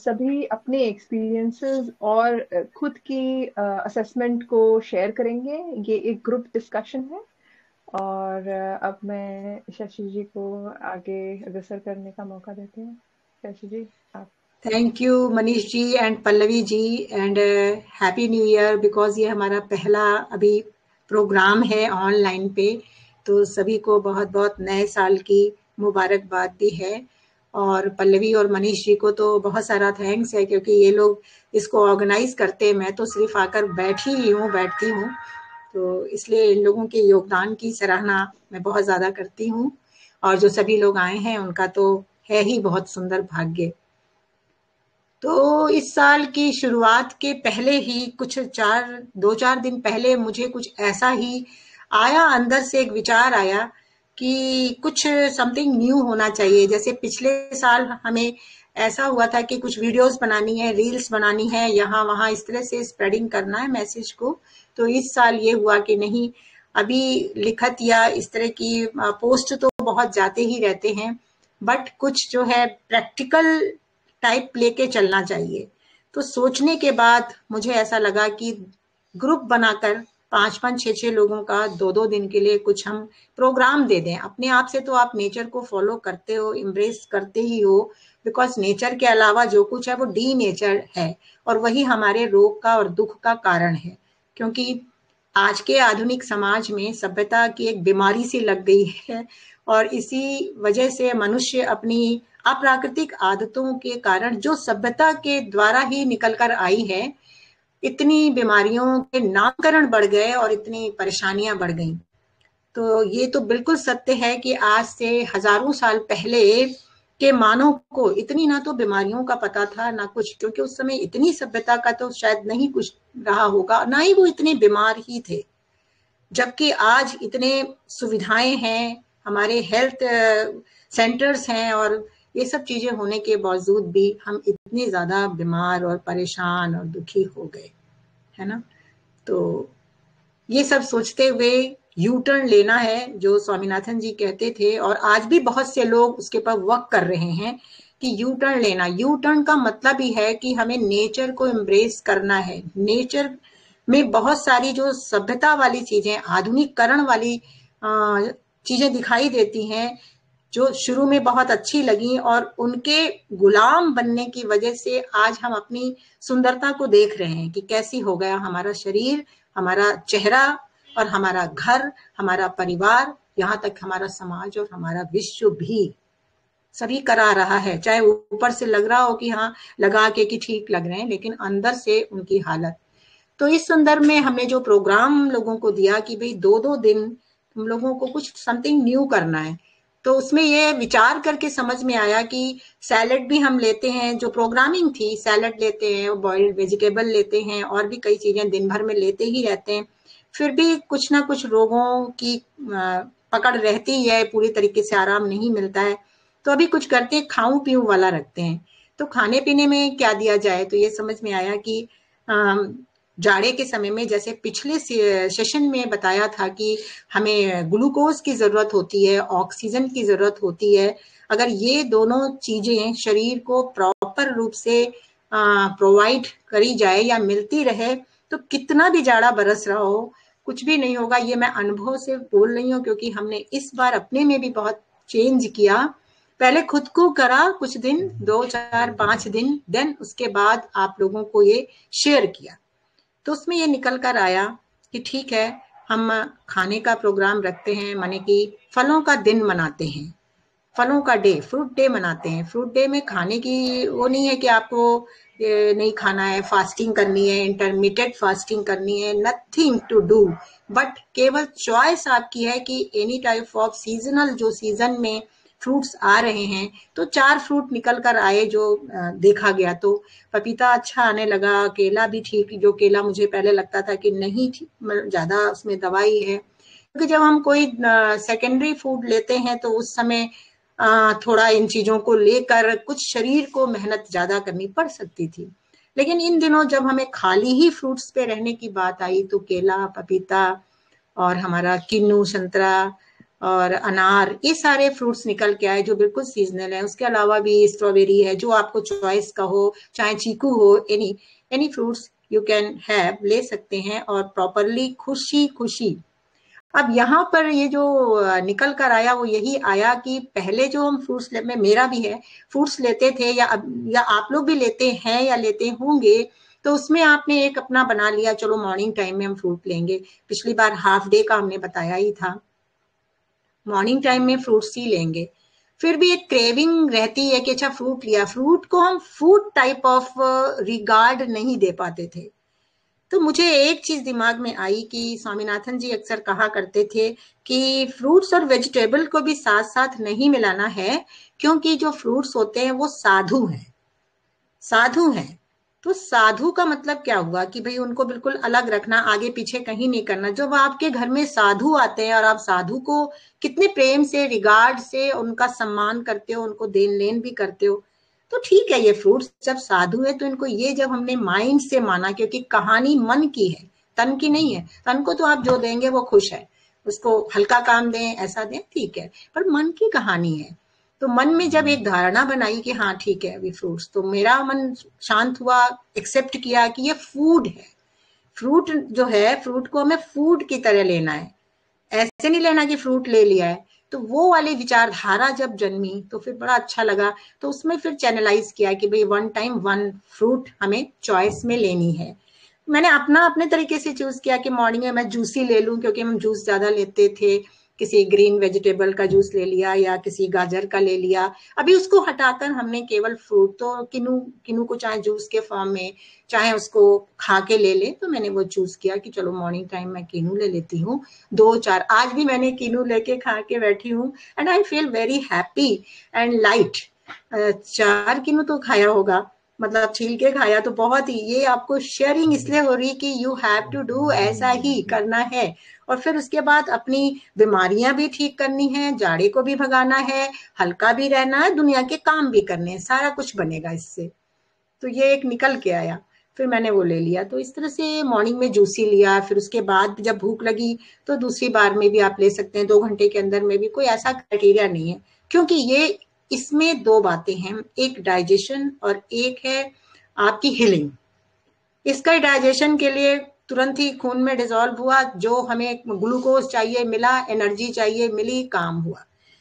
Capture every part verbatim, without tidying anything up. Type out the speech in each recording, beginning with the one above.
सभी अपने एक्सपीरियंसेस और खुद की असेसमेंट को शेयर करेंगे। ये एक ग्रुप डिस्कशन है और अब मैं शशि जी को आगे अग्रसर करने का मौका देती हूँ। शशि जी आप। Thank you Manish ji and Pallavi ji and happy new year, because ये हमारा पहला अभी प्रोग्राम है ऑनलाइन पे, तो सभी को बहुत बहुत नए साल की मुबारकबाद भी है। और पल्लवी और मनीष जी को तो बहुत सारा थैंक्स है, क्योंकि ये लोग इसको ऑर्गेनाइज करते हैं, मैं तो सिर्फ आकर बैठी ही हूँ बैठती हूँ, तो इसलिए इन लोगों के योगदान की सराहना मैं बहुत ज़्यादा करती हूँ। और जो सभी लोग आए हैं उनका तो है ही बहुत सुंदर भाग्य। तो इस साल की शुरुआत के पहले ही कुछ चार दो चार दिन पहले मुझे कुछ ऐसा ही आया, अंदर से एक विचार आया कि कुछ समथिंग न्यू होना चाहिए। जैसे पिछले साल हमें ऐसा हुआ था कि कुछ वीडियोस बनानी है, रील्स बनानी है, यहाँ वहाँ इस तरह से स्प्रेडिंग करना है मैसेज को। तो इस साल ये हुआ कि नहीं, अभी लिखत या इस तरह की पोस्ट तो बहुत जाते ही रहते हैं, बट कुछ जो है प्रैक्टिकल टाइप लेके चलना चाहिए। तो सोचने के बाद मुझे ऐसा लगा कि ग्रुप बनाकर पांच पांच छह छह लोगों का दो दो दिन के लिए कुछ हम प्रोग्राम दे दें। अपने आप से तो आप नेचर को फॉलो करते हो, इम्ब्रेस करते ही हो, बिकॉज नेचर के अलावा जो कुछ है वो डी नेचर है, और वही हमारे रोग का और दुख का कारण है। क्योंकि आज के आधुनिक समाज में सभ्यता की एक बीमारी सी लग गई है, और इसी वजह से मनुष्य अपनी अप्राकृतिक आदतों के कारण जो सभ्यता के द्वारा ही निकल कर आई है, इतनी बीमारियों के नामकरण बढ़ गए और इतनी परेशानियां बढ़ गई। तो ये तो बिल्कुल सत्य है कि आज से हजारों साल पहले के मानव को इतनी ना तो बीमारियों का पता था ना कुछ, क्योंकि उस समय इतनी सभ्यता का तो शायद नहीं कुछ रहा होगा, ना ही वो इतने बीमार ही थे। जबकि आज इतने सुविधाएं हैं, हमारे हेल्थ सेंटर्स हैं, और ये सब चीजें होने के बावजूद भी हम इतने ज्यादा बीमार और परेशान और दुखी हो गए, है ना। तो ये सब सोचते हुए यू टर्न लेना है, जो स्वामीनाथन जी कहते थे, और आज भी बहुत से लोग उसके पर वर्क कर रहे हैं कि यू टर्न लेना। यू टर्न का मतलब ही है कि हमें नेचर को एम्ब्रेस करना है। नेचर में बहुत सारी जो सभ्यता वाली चीजें, आधुनिकरण वाली चीजें दिखाई देती हैं, जो शुरू में बहुत अच्छी लगी, और उनके गुलाम बनने की वजह से आज हम अपनी सुंदरता को देख रहे हैं कि कैसी हो गया हमारा शरीर, हमारा चेहरा, और हमारा घर, हमारा परिवार, यहाँ तक हमारा समाज और हमारा विश्व भी सभी करा रहा है। चाहे ऊपर से लग रहा हो कि हाँ लगा के कि ठीक लग रहे हैं, लेकिन अंदर से उनकी हालत। तो इस संदर्भ में हमने जो प्रोग्राम लोगों को दिया कि भाई दो दो दिन हम लोगों को कुछ समथिंग न्यू करना है, तो उसमें ये विचार करके समझ में आया कि सैलेड भी हम लेते हैं, जो प्रोग्रामिंग थी, सैलेड लेते हैं, बॉइल्ड वेजिटेबल लेते हैं, और भी कई चीजें दिन भर में लेते ही रहते हैं, फिर भी कुछ ना कुछ रोगों की पकड़ रहती है, पूरी तरीके से आराम नहीं मिलता है। तो अभी कुछ करते हैं, खाऊं पीऊं वाला रखते हैं। तो खाने पीने में क्या दिया जाए, तो ये समझ में आया कि जाड़े के समय में, जैसे पिछले सेशन में बताया था कि हमें ग्लूकोज की जरूरत होती है, ऑक्सीजन की जरूरत होती है। अगर ये दोनों चीजें शरीर को प्रॉपर रूप से प्रोवाइड करी जाए या मिलती रहे, तो कितना भी जाड़ा बरस रहा हो कुछ भी नहीं होगा। ये मैं अनुभव से बोल रही हूँ, क्योंकि हमने इस बार अपने में भी बहुत चेंज किया। पहले खुद को करा कुछ दिन, दो चार पांच दिन, देन उसके बाद आप लोगों को ये शेयर किया। तो उसमें ये निकल कर आया कि ठीक है, हम खाने का प्रोग्राम रखते हैं, माने कि फलों का दिन मनाते हैं, फलों का डे, फ्रूट डे मनाते हैं। फ्रूट डे में खाने की वो नहीं है कि आपको नहीं खाना है, फास्टिंग करनी है, इंटरमीडिएट फास्टिंग करनी है, नथिंग टू डू, बट केवल चॉइस आपकी है कि एनी टाइप ऑफ सीजनल, जो सीजन में फ्रूट्स आ रहे हैं, तो चार फ्रूट निकल कर आए जो देखा गया। तो पपीता अच्छा आने लगा, केला भी ठीक, जो केला मुझे पहले लगता था कि नहीं ज्यादा उसमें दवाई है, क्योंकि जब हम कोई सेकेंडरी फूड लेते हैं तो उस समय थोड़ा इन चीजों को लेकर कुछ शरीर को मेहनत ज्यादा करनी पड़ सकती थी। लेकिन इन दिनों जब हमें खाली ही फ्रूट्स पे रहने की बात आई, तो केला, पपीता और हमारा किन्नू, संतरा, और अनार, ये सारे फ्रूट्स निकल के आए जो बिल्कुल सीजनल है। उसके अलावा भी स्ट्रॉबेरी है, जो आपको चॉइस का हो, चाहे चीकू हो, any any fruits you can have, ले सकते हैं और प्रॉपरली खुशी खुशी। अब यहाँ पर ये जो निकल कर आया वो यही आया कि पहले जो हम फ्रूट्स ले, में मेरा भी है, फ्रूट्स लेते थे या या आप लोग भी लेते हैं या लेते होंगे, तो उसमें आपने एक अपना बना लिया, चलो मॉर्निंग टाइम में हम फ्रूट लेंगे। पिछली बार हाफ डे का हमने बताया ही था, मॉर्निंग टाइम में फ्रूट्स ही लेंगे। फिर भी एक क्रेविंग रहती है कि अच्छा फ्रूट लिया, फ्रूट को हम फूड टाइप ऑफ रिगार्ड नहीं दे पाते थे। तो मुझे एक चीज दिमाग में आई कि स्वामीनाथन जी अक्सर कहा करते थे कि फ्रूट्स और वेजिटेबल को भी साथ साथ नहीं मिलाना है, क्योंकि जो फ्रूट्स होते हैं वो साधु हैं, साधु हैं। तो साधु का मतलब क्या हुआ कि भाई उनको बिल्कुल अलग रखना, आगे पीछे कहीं नहीं करना। जब आपके घर में साधु आते हैं और आप साधु को कितने प्रेम से, रिगार्ड से उनका सम्मान करते हो, उनको देन लेन भी करते हो, तो ठीक है। ये फ्रूट्स जब साधु है तो इनको ये जब हमने माइंड से माना, क्योंकि कहानी मन की है, तन की नहीं है। तन को तो आप जो देंगे वो खुश है, उसको हल्का काम दें, ऐसा दें, ठीक है, पर मन की कहानी है। तो मन में जब एक धारणा बनाई कि हाँ ठीक है अभी फ्रूट्स, तो मेरा मन शांत हुआ, एक्सेप्ट किया कि ये फूड है। फ्रूट जो है, फ्रूट को हमें फूड की तरह लेना है, ऐसे नहीं लेना कि फ्रूट ले लिया है। तो वो वाली विचारधारा जब जन्मी तो फिर बड़ा अच्छा लगा। तो उसमें फिर चैनलाइज किया कि भाई वन टाइम वन फ्रूट हमें चॉइस में लेनी है। मैंने अपना अपने तरीके से चूज किया कि मॉर्निंग में मैं जूस ही ले लूं, क्योंकि हम जूस ज्यादा लेते थे। किसी ग्रीन वेजिटेबल का जूस ले लिया या किसी गाजर का ले लिया। अभी उसको हटाकर हमने केवल फ्रूट, तो किनू किनू को चाहे जूस के फॉर्म में, चाहे उसको खा के ले ले, तो मैंने वो चूज किया कि चलो मॉर्निंग टाइम मैं किनू ले लेती हूँ, दो चार। आज भी मैंने किनू लेके खा के बैठी हूँ and I feel very happy and light. चार किनू तो खाया होगा, मतलब छील के खाया, तो बहुत ही, ये आपको शेयरिंग इसलिए हो रही कि यू हैव टू डू, ऐसा ही करना है। और फिर उसके बाद अपनी बीमारियां भी ठीक करनी है, जाड़े को भी भगाना है, हल्का भी रहना है, दुनिया के काम भी करने हैं, सारा कुछ बनेगा इससे। तो ये एक निकल के आया, फिर मैंने वो ले लिया। तो इस तरह से मॉर्निंग में जूसी लिया, फिर उसके बाद जब भूख लगी तो दूसरी बार में भी आप ले सकते हैं, दो घंटे के अंदर में भी, कोई ऐसा क्राइटेरिया नहीं है। क्योंकि ये इसमें दो बातें हैं, एक डाइजेशन और एक है आपकी हीलिंग। इसका डाइजेशन के लिए तुरंत ही खून में डिसॉल्व हुआ, जो हमें ग्लूकोज चाहिए मिला, एनर्जी चाहिए मिली, काम हुआ,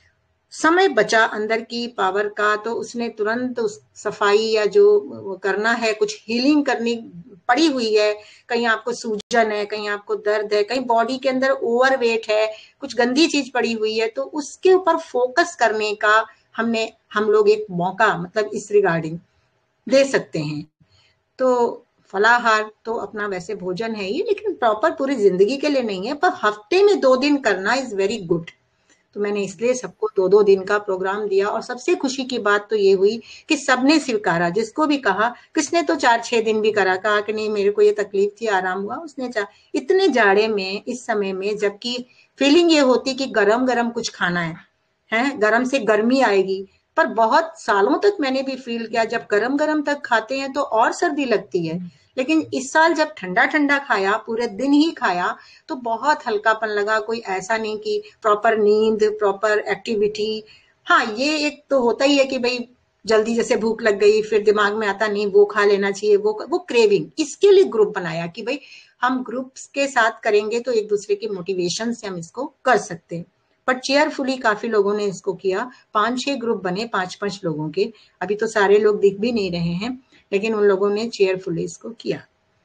समय बचा अंदर की पावर का। तो उसने तुरंत उस सफाई या जो करना है, कुछ हीलिंग करनी पड़ी हुई है, कहीं आपको सूजन है, कहीं आपको दर्द है, कहीं बॉडी के अंदर ओवरवेट है, कुछ गंदी चीज पड़ी हुई है, तो उसके ऊपर फोकस करने का हमने हम लोग एक मौका, मतलब इस रिगार्डिंग दे सकते हैं। तो फलाहार तो अपना वैसे भोजन है ही, लेकिन प्रॉपर पूरी जिंदगी के लिए नहीं है, पर हफ्ते में दो दिन करना इज वेरी गुड। तो मैंने इसलिए सबको दो दो दिन का प्रोग्राम दिया। और सबसे खुशी की बात तो ये हुई कि सबने स्वीकारा, जिसको भी कहा, किसने तो चार छह दिन भी करा, कहा कि नहीं मेरे को ये तकलीफ थी, आराम हुआ, उसने चाह। इतने जाड़े में, इस समय में, जबकि फीलिंग ये होती कि गरम गरम कुछ खाना है, है गरम से गर्मी आएगी, पर बहुत सालों तक मैंने भी फील किया जब गरम गरम तक खाते हैं तो और सर्दी लगती है। लेकिन इस साल जब ठंडा ठंडा खाया, पूरे दिन ही खाया, तो बहुत हल्कापन लगा। कोई ऐसा नहीं कि प्रॉपर नींद, प्रॉपर एक्टिविटी। हाँ, ये एक तो होता ही है कि भाई जल्दी जैसे भूख लग गई, फिर दिमाग में आता नहीं वो खा लेना चाहिए, वो वो क्रेविंग। इसके लिए ग्रुप बनाया कि भाई हम ग्रुप्स के साथ करेंगे तो एक दूसरे के मोटिवेशन से हम इसको कर सकते हैं। पर चेयरफुली काफी लोगों ने इसको किया, पांच छह ग्रुप बने, पांच पांच लोगों के। अभी तो सारे लोग दिख भी नहीं रहे हैं, लेकिन उन लोगों ने चेयरफुली इसको किया।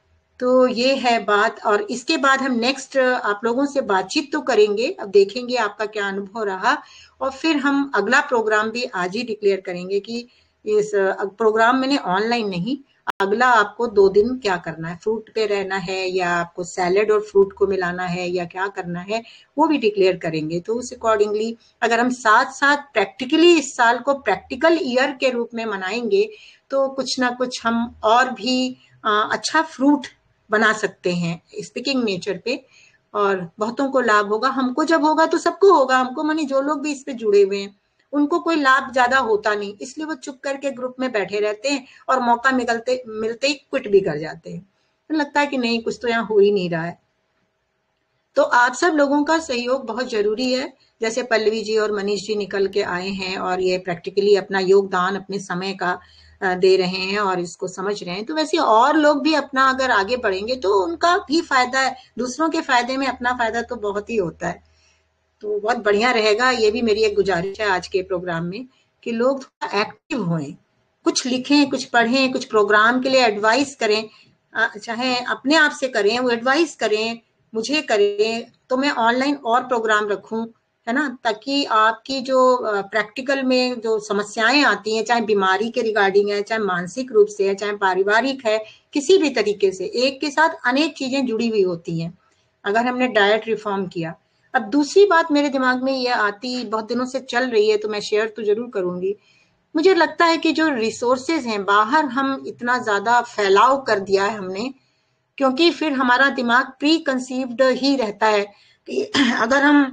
तो ये है बात। और इसके बाद हम नेक्स्ट आप लोगों से बातचीत तो करेंगे, अब देखेंगे आपका क्या अनुभव रहा, और फिर हम अगला प्रोग्राम भी आज ही डिक्लेयर करेंगे कि इस प्रोग्राम मैंने ऑनलाइन नहीं, अगला आपको दो दिन क्या करना है, फ्रूट पे रहना है या आपको सैलेड और फ्रूट को मिलाना है या क्या करना है, वो भी डिक्लेयर करेंगे। तो उस अकॉर्डिंगली अगर हम साथ साथ प्रैक्टिकली इस साल को प्रैक्टिकल ईयर के रूप में मनाएंगे, तो कुछ ना कुछ हम और भी अच्छा फ्रूट बना सकते हैं स्पीकिंग नेचर पे, और बहुतों को लाभ होगा। हमको जब होगा तो सबको होगा, हमको मानी जो लोग भी इस पे जुड़े हुए हैं उनको कोई लाभ ज्यादा होता नहीं, इसलिए वो चुप करके ग्रुप में बैठे रहते हैं और मौका मिलते मिलते ही क्विट भी कर जाते हैं। तो लगता है कि नहीं, कुछ तो यहाँ हो ही नहीं रहा है। तो आप सब लोगों का सहयोग बहुत जरूरी है। जैसे पल्लवी जी और मनीष जी निकल के आए हैं और ये प्रैक्टिकली अपना योगदान अपने समय का दे रहे हैं और इसको समझ रहे हैं, तो वैसे और लोग भी अपना अगर आगे बढ़ेंगे तो उनका भी फायदा है। दूसरों के फायदे में अपना फायदा तो बहुत ही होता है। तो बहुत बढ़िया रहेगा। ये भी मेरी एक गुजारिश है आज के प्रोग्राम में कि लोग थोड़ा एक्टिव हों, कुछ लिखें, कुछ पढ़ें, कुछ प्रोग्राम के लिए एडवाइस करें, चाहे अपने आप से करें, वो एडवाइस करें, मुझे करें तो मैं ऑनलाइन और प्रोग्राम रखूं, है ना, ताकि आपकी जो प्रैक्टिकल में जो समस्याएं आती हैं, चाहे बीमारी के रिगार्डिंग है, चाहे मानसिक रूप से है, चाहे पारिवारिक है, किसी भी तरीके से एक के साथ अनेक चीजें जुड़ी हुई होती हैं अगर हमने डाइट रिफॉर्म किया। अब दूसरी बात मेरे दिमाग में ये आती, बहुत दिनों से चल रही है, तो मैं शेयर तो जरूर करूंगी। मुझे लगता है कि जो रिसोर्सेज हैं बाहर, हम इतना ज्यादा फैलाव कर दिया है हमने, क्योंकि फिर हमारा दिमाग प्री कंसीव्ड ही रहता है कि अगर हम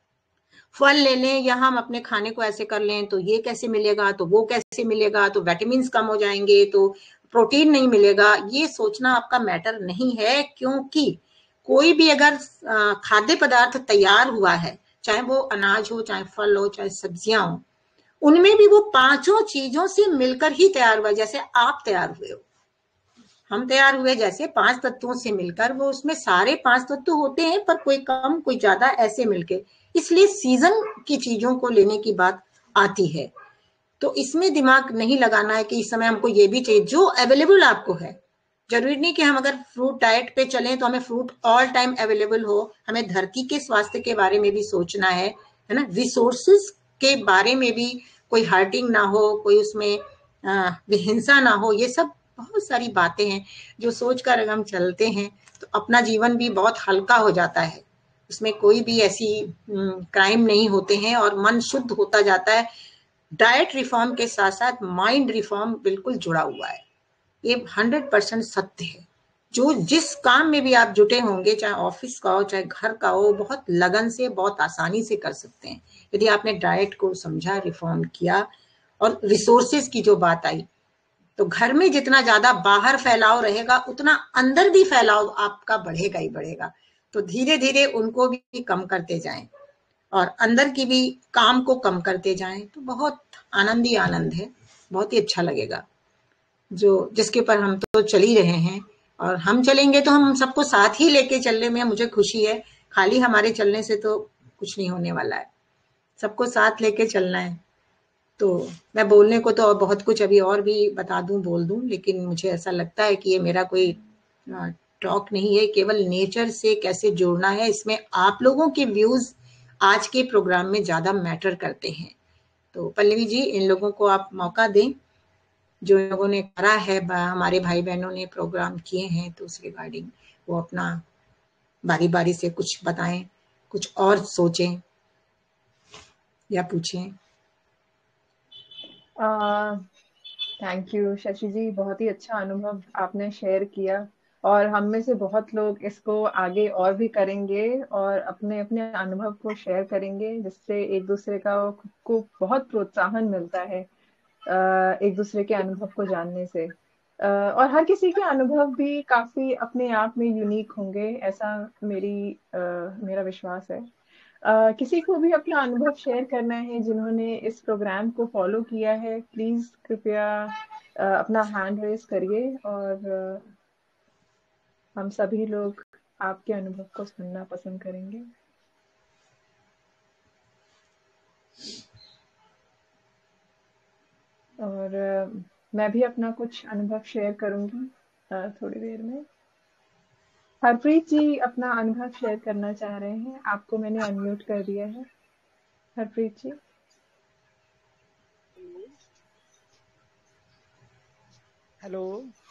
फल ले लें या हम अपने खाने को ऐसे कर लें तो ये कैसे मिलेगा, तो वो कैसे मिलेगा, तो विटामिन्स कम हो जाएंगे, तो प्रोटीन नहीं मिलेगा। ये सोचना आपका मैटर नहीं है, क्योंकि कोई भी अगर खाद्य पदार्थ तैयार हुआ है, चाहे वो अनाज हो, चाहे फल हो, चाहे सब्जियां हो, उनमें भी वो पांचों चीजों से मिलकर ही तैयार हुआ। जैसे आप तैयार हुए हो, हम तैयार हुए, जैसे पांच तत्वों से मिलकर, वो उसमें सारे पांच तत्व होते हैं, पर कोई कम कोई ज्यादा ऐसे मिलके, इसलिए सीजन की चीजों को लेने की बात आती है। तो इसमें दिमाग नहीं लगाना है कि इस समय हमको ये भी चाहिए। जो अवेलेबल आपको है, जरूरी नहीं कि हम अगर फ्रूट डाइट पे चलें तो हमें फ्रूट ऑल टाइम अवेलेबल हो। हमें धरती के स्वास्थ्य के बारे में भी सोचना है, है ना, रिसोर्सेस के बारे में भी, कोई हर्टिंग ना हो, कोई उसमें हिंसा ना हो। ये सब बहुत सारी बातें हैं जो सोचकर अगर हम चलते हैं तो अपना जीवन भी बहुत हल्का हो जाता है। उसमें कोई भी ऐसी क्राइम नहीं होते हैं और मन शुद्ध होता जाता है। डाइट रिफॉर्म के साथ साथ माइंड रिफॉर्म बिल्कुल जुड़ा हुआ है। ये हंड्रेड परसेंट सत्य है। जो जिस काम में भी आप जुटे होंगे, चाहे ऑफिस का हो, चाहे घर का हो, बहुत लगन से, बहुत आसानी से कर सकते हैं यदि आपने डाइट को समझा, रिफॉर्म किया। और रिसोर्सेज की जो बात आई, तो घर में जितना ज्यादा बाहर फैलाव रहेगा उतना अंदर भी फैलाव आपका बढ़ेगा ही बढ़ेगा। तो धीरे धीरे उनको भी कम करते जाएं और अंदर की भी काम को कम करते जाएं, तो बहुत आनंद ही आनंद है, बहुत ही अच्छा लगेगा। जो जिसके ऊपर हम तो चल ही रहे हैं, और हम चलेंगे तो हम सबको साथ ही लेके चलने में मुझे खुशी है। खाली हमारे चलने से तो कुछ नहीं होने वाला है, सबको साथ लेके चलना है। तो मैं बोलने को तो और बहुत कुछ अभी और भी बता दूं, बोल दूं, लेकिन मुझे ऐसा लगता है कि ये मेरा कोई टॉक नहीं है, केवल नेचर से कैसे जोड़ना है, इसमें आप लोगों के व्यूज आज के प्रोग्राम में ज्यादा मैटर करते हैं। तो पल्लवी जी, इन लोगों को आप मौका दें, जो लोगों ने करा है, हमारे भाई बहनों ने प्रोग्राम किए हैं, तो उस रिगार्डिंग वो अपना बारी बारी से कुछ बताएं, कुछ और सोचें या पूछें। थैंक यू शशि जी, बहुत ही अच्छा अनुभव आपने शेयर किया, और हम में से बहुत लोग इसको आगे और भी करेंगे और अपने अपने अनुभव को शेयर करेंगे, जिससे एक दूसरे का खुद को बहुत प्रोत्साहन मिलता है एक दूसरे के अनुभव को जानने से। और हर किसी के अनुभव भी काफी अपने आप में यूनिक होंगे, ऐसा मेरी मेरा विश्वास है। Uh, किसी को भी अपना अनुभव शेयर करना है जिन्होंने इस प्रोग्राम को फॉलो किया है, प्लीज कृपया uh, अपना हैंड रेस करिए, और uh, हम सभी लोग आपके अनुभव को सुनना पसंद करेंगे। और uh, मैं भी अपना कुछ अनुभव शेयर करूंगी uh, थोड़ी देर में। हरप्रीत जी अपना अनुभव शेयर करना चाह रहे हैं, आपको मैंने अनम्यूट कर दिया है। हरप्रीत जी। हेलो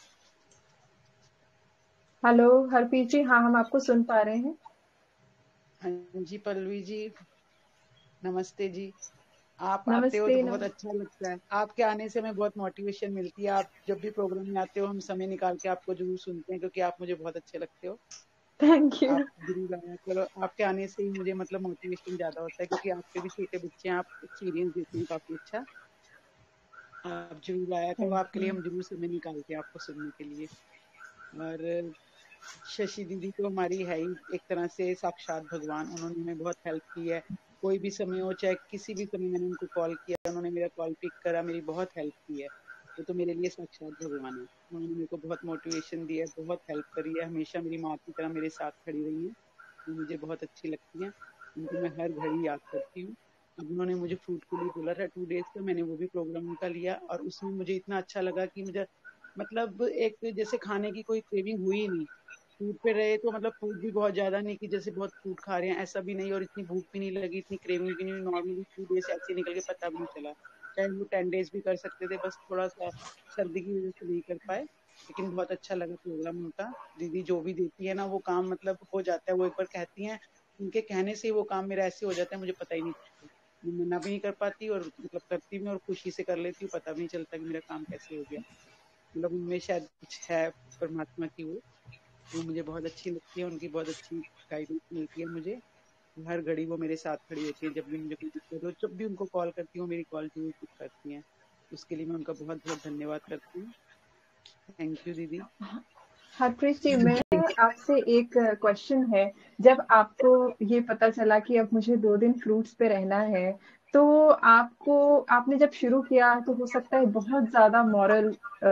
हेलो हरप्रीत जी, हाँ हम आपको सुन पा रहे हैं। हाँ जी पल्लवी जी, नमस्ते जी। आप आते हो नमस्ते। तो बहुत अच्छा लगता है, आपके आने से हमें बहुत मोटिवेशन मिलती है। आप जब भी प्रोग्राम में आते हो हम समय निकाल के आपको जरूर सुनते हैं, क्योंकि आप मुझे बहुत अच्छे लगते हो। Thank you. आप जरूर आया करो, आपके आने से ही मुझे मतलब मोटिवेशन ज्यादा होता है, क्योंकि आपके भी छोटे बच्चे हैं, आप एक्सपीरियंस देते हैं काफी अच्छा। आप जरूर आया करो, आपके लिए हम जरूर समय निकालते हैं आपको सुनने के लिए। और शशि दीदी तो हमारी है ही एक तरह से साक्षात भगवान, उन्होंने हमें बहुत हेल्प की है। कोई भी समय हो, चाहे किसी भी समय मैंने उनको कॉल किया, उन्होंने मेरा कॉल पिक करा, मेरी बहुत हेल्प की है। वो तो मेरे लिए साक्षात भगवान है। उन्होंने मेरे को बहुत मोटिवेशन दी है, बहुत हेल्प करी है, हमेशा मेरी माँ की तरह मेरे साथ खड़ी रही है। वो मुझे बहुत अच्छी लगती है, उनको मैं हर घड़ी याद करती हूँ। अब उन्होंने मुझे फ्रूट के लिए बोला था टू डेज का, मैंने वो भी प्रोग्राम उनका लिया और उसमें मुझे इतना अच्छा लगा कि मुझे मतलब एक जैसे खाने की कोई क्रेविंग हुई नहीं। फूड पे रहे तो मतलब फूड भी बहुत ज्यादा नहीं कि जैसे बहुत फूड खा रहे हैं, ऐसा भी नहीं, और इतनी भूख भी नहीं लगी, इतनी क्रेविंग भी नहीं। नॉर्मली टू डेज ऐसे निकल के पता भी नहीं चला। चाहे वो टेन डेज भी कर सकते थे, बस थोड़ा सा सर्दी की वजह से नहीं कर पाए। लेकिन बहुत अच्छा लगा प्रोग्राम उनका। दीदी जो भी देती है ना वो काम मतलब हो जाता है। वो एक बार कहती हैं, उनके कहने से वो काम मेरा ऐसे हो जाता है, मुझे पता ही नहीं चलता। मैं मना भी नहीं कर पाती और मतलब करती भी और खुशी से कर लेती हूँ, पता भी नहीं चलता कि मेरा काम कैसे हो गया। मतलब उनमें शायद कुछ है परमात्मा की, वो वो मुझे बहुत अच्छी लगती है। उनकी बहुत अच्छी गाइडेंस मिलती है मुझे। हर घड़ी वो मेरे साथ खड़ी होती है, जब भी मुझे कोई दिक्कत हो, जब भी उनको कॉल करती हूँ मेरी कॉल जरूर पिक करती हैं। उसके लिए मैं उनका बहुत बहुत धन्यवाद करती हूँ। थैंक यू दीदी। हरप्रीत जी, मैं आपसे एक क्वेश्चन है। जब आपको ये पता चला कि अब मुझे दो दिन फ्रूट्स पे रहना है, तो आपको आपने जब शुरू किया तो हो सकता है बहुत ज्यादा मॉरल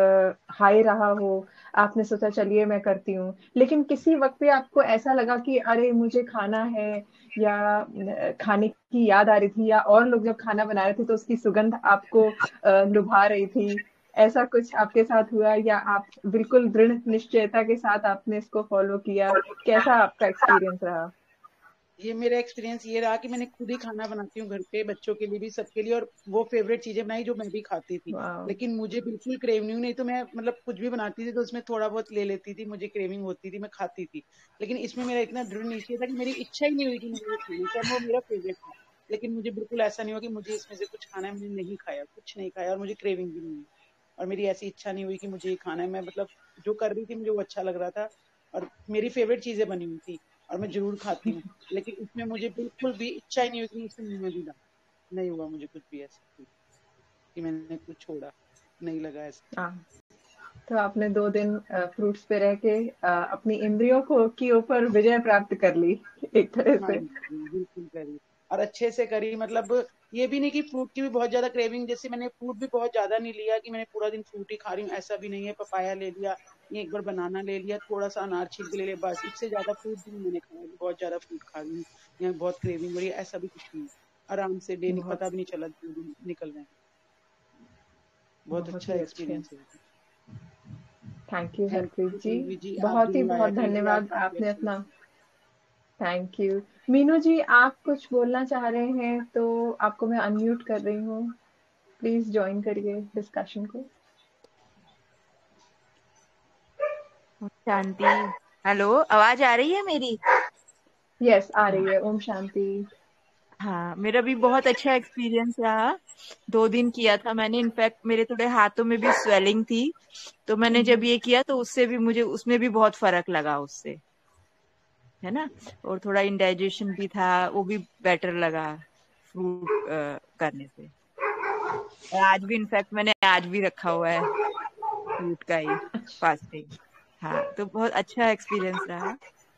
हाई रहा हो, आपने सोचा चलिए मैं करती हूँ, लेकिन किसी वक्त पे आपको ऐसा लगा कि अरे मुझे खाना है, या अ, खाने की याद आ रही थी, या और लोग जब खाना बना रहे थे तो उसकी सुगंध आपको अ, लुभा रही थी, ऐसा कुछ आपके साथ हुआ, या आप बिल्कुल दृढ़ निश्चयता के साथ आपने इसको फॉलो किया? कैसा आपका एक्सपीरियंस रहा? ये मेरा एक्सपीरियंस ये रहा कि मैंने खुद ही खाना बनाती हूँ घर पे, बच्चों के लिए भी, सबके लिए, और वो फेवरेट चीजें बनाई जो मैं भी खाती थी। वाह। लेकिन मुझे बिल्कुल क्रेविंग नहीं, तो मैं मतलब कुछ भी बनाती थी तो उसमें थोड़ा बहुत ले लेती थी, मुझे क्रेविंग होती थी, मैं खाती थी। लेकिन इसमें मेरा इतना दृढ़ निश्चय था कि मेरी इच्छा ही नहीं हुई कि मुझे ये खाना, चाहे वो मेरा फेवरेट था। लेकिन मुझे बिल्कुल ऐसा नहीं हुआ कि मुझे इसमें से कुछ खाना है, मैंने नहीं खाया, कुछ नहीं खाया, और मुझे क्रेविंग भी नहीं हुई। और मेरी ऐसी इच्छा नहीं हुई कि मुझे ये खाना है। मैं मतलब जो कर रही थी मुझे वो अच्छा लग रहा था, और मेरी फेवरेट चीजें बनी हुई थी और मैं जरूर खाती हूँ। लेकिन इसमें मुझे बिल्कुल भी इच्छा ही नहीं हुई कि मुझसे मुंह में भी डाल, नहीं हुआ मुझे कुछ भी ऐसा कि मैंने कुछ छोड़ा, नहीं लगा ऐसा। हाँ, तो आपने दो दिन फ्रूट्स पे रह के अ, अपनी इंद्रियों को के ऊपर विजय प्राप्त कर ली एक तरह हाँ से। जी, बिल्कुल करी, और अच्छे से करी। मतलब ये भी नहीं कि फ्रूट की भी बहुत ज्यादा क्रेविंग, जैसे मैंने फ्रूट भी बहुत ज्यादा नहीं लिया कि मैंने पूरा दिन फ्रूट ही खा रही हूँ, ऐसा भी नहीं है। पपाया ले लिया, ये एक बार बनाना ले लिया, थोड़ा सा अनार छील के ले लिया, बस। इससे ज्यादा फ्रूट भी नहीं मैंने खाया कि बहुत ज्यादा फ्रूट खा रही हूँ या बहुत क्रेविंग हो रही है, ऐसा भी कुछ नहीं। आराम से डे बहुत पता भी नहीं चला दो दिन निकल रहे हैं। बहुत बहुत अच्छा ही अच्छे। एक्सपीरियंस है। Thank you thank Harpreet you ji, Pallavi ji, आप बहुत जो ही लाया बहुत दीदी आज धन्यवाद, काफी आपने अच्छा अपना। लगा। Thank you. मीनू जी, आप कुछ बोलना चाह रहे हैं तो आपको मैं अनम्यूट कर रही हूँ, प्लीज ज्वाइन करिए डिस्कशन को। शांति। हेलो, आवाज आ रही है मेरी? यस, आ हाँ। रही है। ओम शांति। हाँ, मेरा भी बहुत अच्छा एक्सपीरियंस रहा। दो दिन किया था मैंने, इनफैक्ट मेरे थोड़े हाथों में भी स्वेलिंग थी, तो मैंने जब ये किया तो उससे भी मुझे उसमें भी बहुत फर्क लगा उससे, है ना। और थोड़ा इंडाइजेशन भी था, वो भी बेटर लगा फ्रूट करने से। और आज भी इनफैक्ट मैंने आज भी रखा हुआ है फ्रूट का ही फास्टिंग। हाँ, तो बहुत अच्छा एक्सपीरियंस रहा।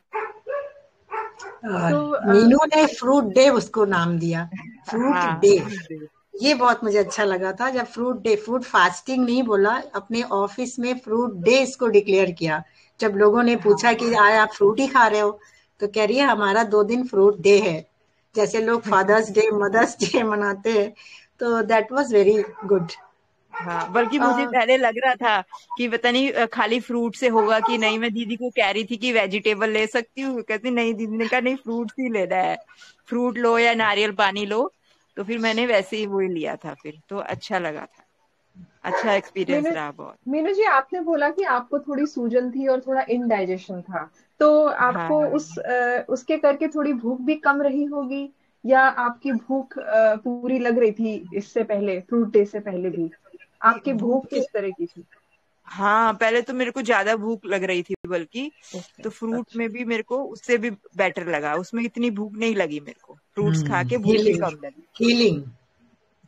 और तो अ, मीनू ने फ्रूट डे उसको नाम दिया, फ्रूट हाँ, डे। Fruit day. ये बहुत मुझे अच्छा लगा था जब फ्रूट डे, फ्रूट फास्टिंग नहीं बोला, अपने ऑफिस में फ्रूट डे इसको डिक्लेयर किया। जब लोगों ने पूछा कि आज आप फ्रूट ही खा रहे हो, तो कह रही है हमारा दो दिन फ्रूट डे है। जैसे लोग फादर्स डे, मदर्स डे मनाते हैं, तो दैट वाज वेरी गुड। हाँ, बल्कि मुझे अ, पहले लग रहा था कि पता नहीं अ, खाली फ्रूट से होगा कि नहीं। मैं दीदी को कह रही थी कि वेजिटेबल ले सकती हूँ, कहती नहीं। दीदी ने कहा नहीं, फ्रूट्स ही लेना है, फ्रूट लो या नारियल पानी लो। तो फिर मैंने वैसे ही वही लिया था, फिर तो अच्छा लगा था। अच्छा एक्सपीरियंस मीनू रहा बहुत। मीनू जी, आपने बोला कि आपको थोड़ी सूजन थी और थोड़ा इनडाइजेशन था, तो आपको हाँ, उस अ, उसके करके थोड़ी भूख भी कम रही होगी, या आपकी भूख अ, पूरी लग रही थी इससे पहले, फ्रूट डे से पहले भी? आपकी भूख भूख तो, किस तरह की थी? हाँ पहले तो मेरे को ज्यादा भूख लग रही थी बल्कि। ओके, तो फ्रूट अच्छा। में भी मेरे को उससे भी बेटर लगा, उसमें इतनी भूख नहीं लगी मेरे को, फ्रूट्स खा के भूख भी हीलिंग, कम लगी। हीलिंग।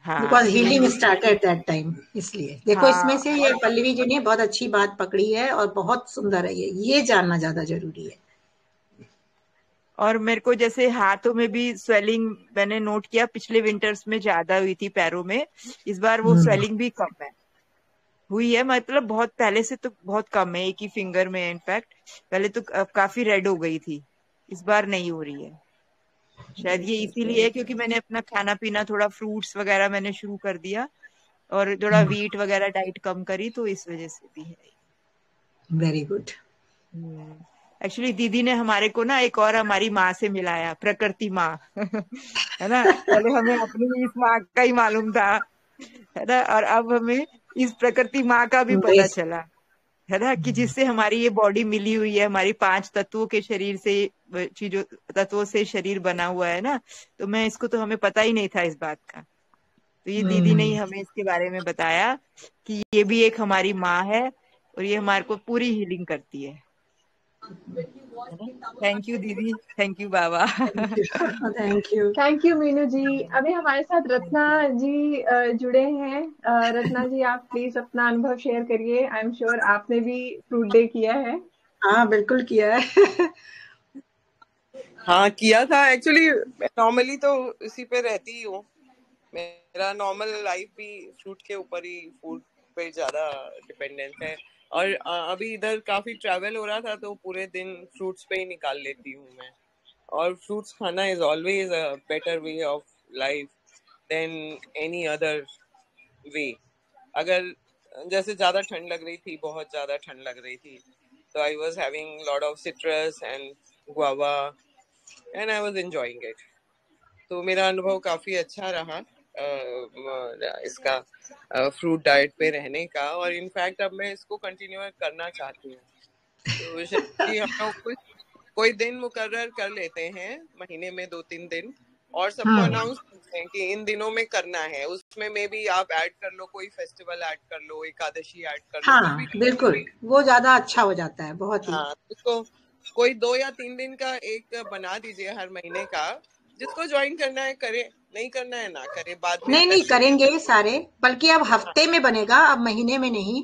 हाँ बिकॉज तो हीलिंग ये स्टार्ट एट दैट टाइम, इसलिए देखो इसमें हाँ से ये पल्लवी जी ने बहुत अच्छी बात पकड़ी है और बहुत सुंदर है, ये ये जानना ज्यादा जरूरी है। और मेरे को जैसे हाथों में भी स्वेलिंग मैंने नोट किया, पिछले विंटर्स में ज्यादा हुई थी पैरों में, इस बार वो हम्म, स्वेलिंग भी कम है हुई है, मतलब बहुत पहले से तो बहुत कम है, एक ही फिंगर में इनफैक्ट। पहले तो का- काफी रेड हो गई थी, इस बार नहीं हो रही है। शायद ये इसीलिए है क्योंकि मैंने अपना खाना पीना थोड़ा फ्रूट्स वगैरह मैंने शुरू कर दिया और थोड़ा वीट वगैरह डाइट कम करी, तो इस वजह से भी है। Very good. एक्चुअली दीदी ने हमारे को ना एक और हमारी माँ से मिलाया, प्रकृति माँ है ना, पहले हमें अपनी इस माँ का ही मालूम था, है ना, और अब हमें इस प्रकृति माँ का भी पता बेस चला, है ना, कि जिससे हमारी ये बॉडी मिली हुई है, हमारी पांच तत्वों के शरीर से, चीजों तत्वों से शरीर बना हुआ है ना। तो मैं इसको तो हमें पता ही नहीं था इस बात का, तो ये दीदी ने ही हमें इसके बारे में बताया कि ये भी एक हमारी माँ है और ये हमारे को पूरी हीलिंग करती है। थैंक यू दीदी, थैंक यू बाबा। Thank you. Thank you Meenu ji. अभी हमारे साथ रत्ना जी अ, जुड़े हैं। अ, रत्ना जी, आप प्लीज अपना अनुभव शेयर करिए। आई एम श्योर आपने भी फ्रूट डे किया है। हाँ बिल्कुल किया है। हाँ किया था एक्चुअली। नॉर्मली तो इसी पे रहती ही हूँ, मेरा नॉर्मल लाइफ भी फ्रूट के ऊपर ही, फूड पे ज्यादा डिपेंडेंट है। और अ, अभी इधर काफी ट्रैवल हो रहा था तो पूरे दिन फ्रूट्स पे ही निकाल लेती हूँ मैं। और फ्रूट्स खाना is always a better way of life than any other way. अगर जैसे ज्यादा ठंड लग रही थी, बहुत ज्यादा ठंड लग रही थी, तो I was having lot of citrus and guava and I was enjoying it. तो मेरा अनुभव काफी अच्छा रहा अ, म- इसका फ्रूट डाइट पे रहने का, और इनफैक्ट अब मैं इसको कंटिन्यू करना चाहती हूँ। तो शायद हम लोग कुछ कोई दिन मुकर्रर कर लेते हैं महीने में, दो तीन दिन, और सबको हम्म, अनाउंस करते हैं कि इन दिनों में करना है। उसमें मे भी आप ऐड कर लो, कोई फेस्टिवल ऐड कर लो, एकादशी ऐड कर लो, कुछ भी हाँ कर बिल्कुल, वो ज्यादा अच्छा हो जाता है बहुत लो। ही। हाँ, उसको कोई दो या तीन दिन का एक बना दीजिए हर महीने का। जिसको ज्वाइन करना है करे, नहीं करना है ना करे, बाद में नहीं कर नहीं ले। करेंगे सारे, बल्कि अब हाँ, हफ्ते में बनेगा, अब महीने में नहीं।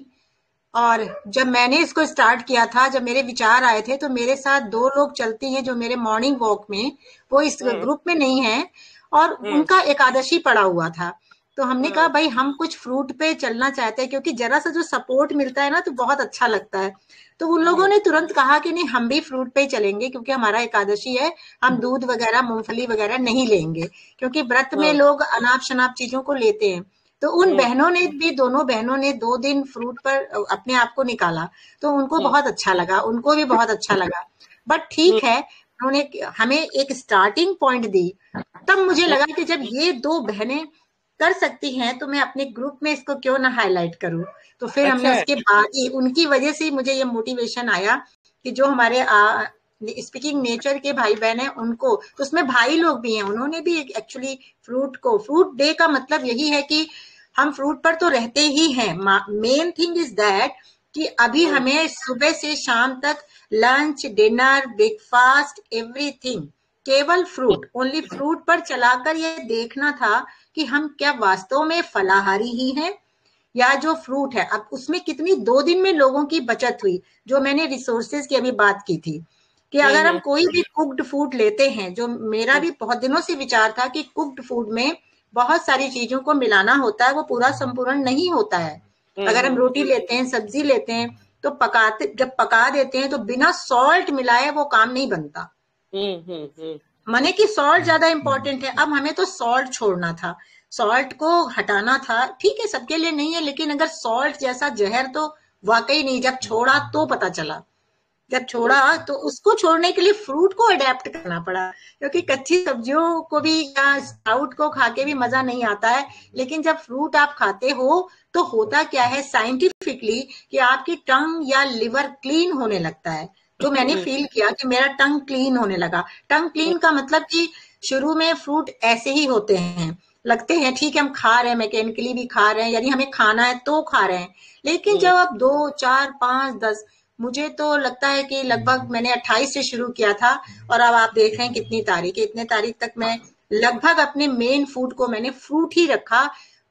और जब मैंने इसको स्टार्ट किया था, जब मेरे विचार आए थे, तो मेरे साथ दो लोग चलती हैं जो मेरे मॉर्निंग वॉक में, वो इस हम्म ग्रुप में नहीं है, और हम्म उनका एकादशी पड़ा हुआ था। तो हमने कहा हम्म भाई हम कुछ फ्रूट पे चलना चाहते हैं, क्योंकि जरा सा जो सपोर्ट मिलता है ना तो बहुत अच्छा लगता है। तो उन लोगों हम्म ने तुरंत कहा कि नहीं हम भी फ्रूट पे ही चलेंगे, क्योंकि हमारा एकादशी है, हम दूध वगैरह मूंगफली वगैरह नहीं लेंगे, क्योंकि व्रत में हम्म लोग अनाप शनाप चीजों को लेते हैं। तो उन हम्म बहनों ने भी, दोनों बहनों ने दो दिन फ्रूट पर अपने आप को निकाला, तो उनको हम्म बहुत अच्छा लगा, उनको भी बहुत अच्छा लगा। बट हम्म ठीक है, उन्होंने हमें एक स्टार्टिंग पॉइंट दी। तब मुझे लगा कि जब ये दो बहनें कर सकती हैं, तो मैं अपने ग्रुप में इसको क्यों ना हाईलाइट करूं। तो फिर हमने अच्छा है। उसके बाद ही, उनकी वजह से मुझे ये मोटिवेशन आया कि जो हमारे स्पीकिंग नेचर के भाई बहन हैं उनको, तो उसमें भाई लोग भी हैं, उन्होंने भी एक्चुअली फ्रूट को, फ्रूट डे का मतलब यही है कि हम फ्रूट पर तो रहते ही हैं। मेन थिंग इज दैट कि अभी हम्म हमें सुबह से शाम तक लंच, डिनर, ब्रेकफास्ट, एवरीथिंग केवल फ्रूट, ओनली फ्रूट पर चलाकर ये देखना था कि हम क्या वास्तव में फलाहारी ही हैं, या जो फ्रूट है। अब उसमें कितनी दो दिन में लोगों की बचत हुई, जो मैंने रिसोर्सेज की अभी बात की थी, कि अगर हम हम्म कोई भी कुक्ड फूड लेते हैं, जो मेरा हम्म भी बहुत दिनों से विचार था कि कुक्ड फूड में बहुत सारी चीजों को मिलाना होता है, वो पूरा संपूर्ण नहीं होता है। अगर हम हम्म रोटी लेते हैं, सब्जी लेते हैं, तो पकाते, जब पका देते हैं तो बिना सॉल्ट मिलाए वो काम नहीं बनता। हम्म हम्म हम्म माने कि सॉल्ट ज्यादा इंपॉर्टेंट है। अब हमें तो सॉल्ट छोड़ना था, सॉल्ट को हटाना था। ठीक है, सबके लिए नहीं है, लेकिन अगर सॉल्ट जैसा जहर तो वाकई नहीं, जब छोड़ा तो पता चला। जब छोड़ा तो उसको छोड़ने के लिए फ्रूट को अडेप्ट करना पड़ा, क्योंकि कच्ची सब्जियों को भी या स्प्राउट को खा के भी मजा नहीं आता है। लेकिन जब फ्रूट आप खाते हो तो होता क्या है साइंटिफिकली, कि आपकी टंग या लिवर क्लीन होने लगता है। तो मैंने हम्म फील किया कि मेरा टंग क्लीन होने लगा। टंग क्लीन का मतलब कि शुरू में फ्रूट ऐसे ही होते हैं, लगते हैं ठीक है हम खा रहे हैं, मैकेनिकली भी खा रहे हैं, यानी हमें खाना है तो खा रहे हैं। लेकिन हम्म जब आप दो, चार, पांच, दस, मुझे तो लगता है कि लगभग मैंने अट्ठाईस से शुरू किया था, और अब आप देख रहे हैं कितनी तारीख है, इतने तारीख तक मैं लगभग अपने मेन फूड को मैंने फ्रूट ही रखा।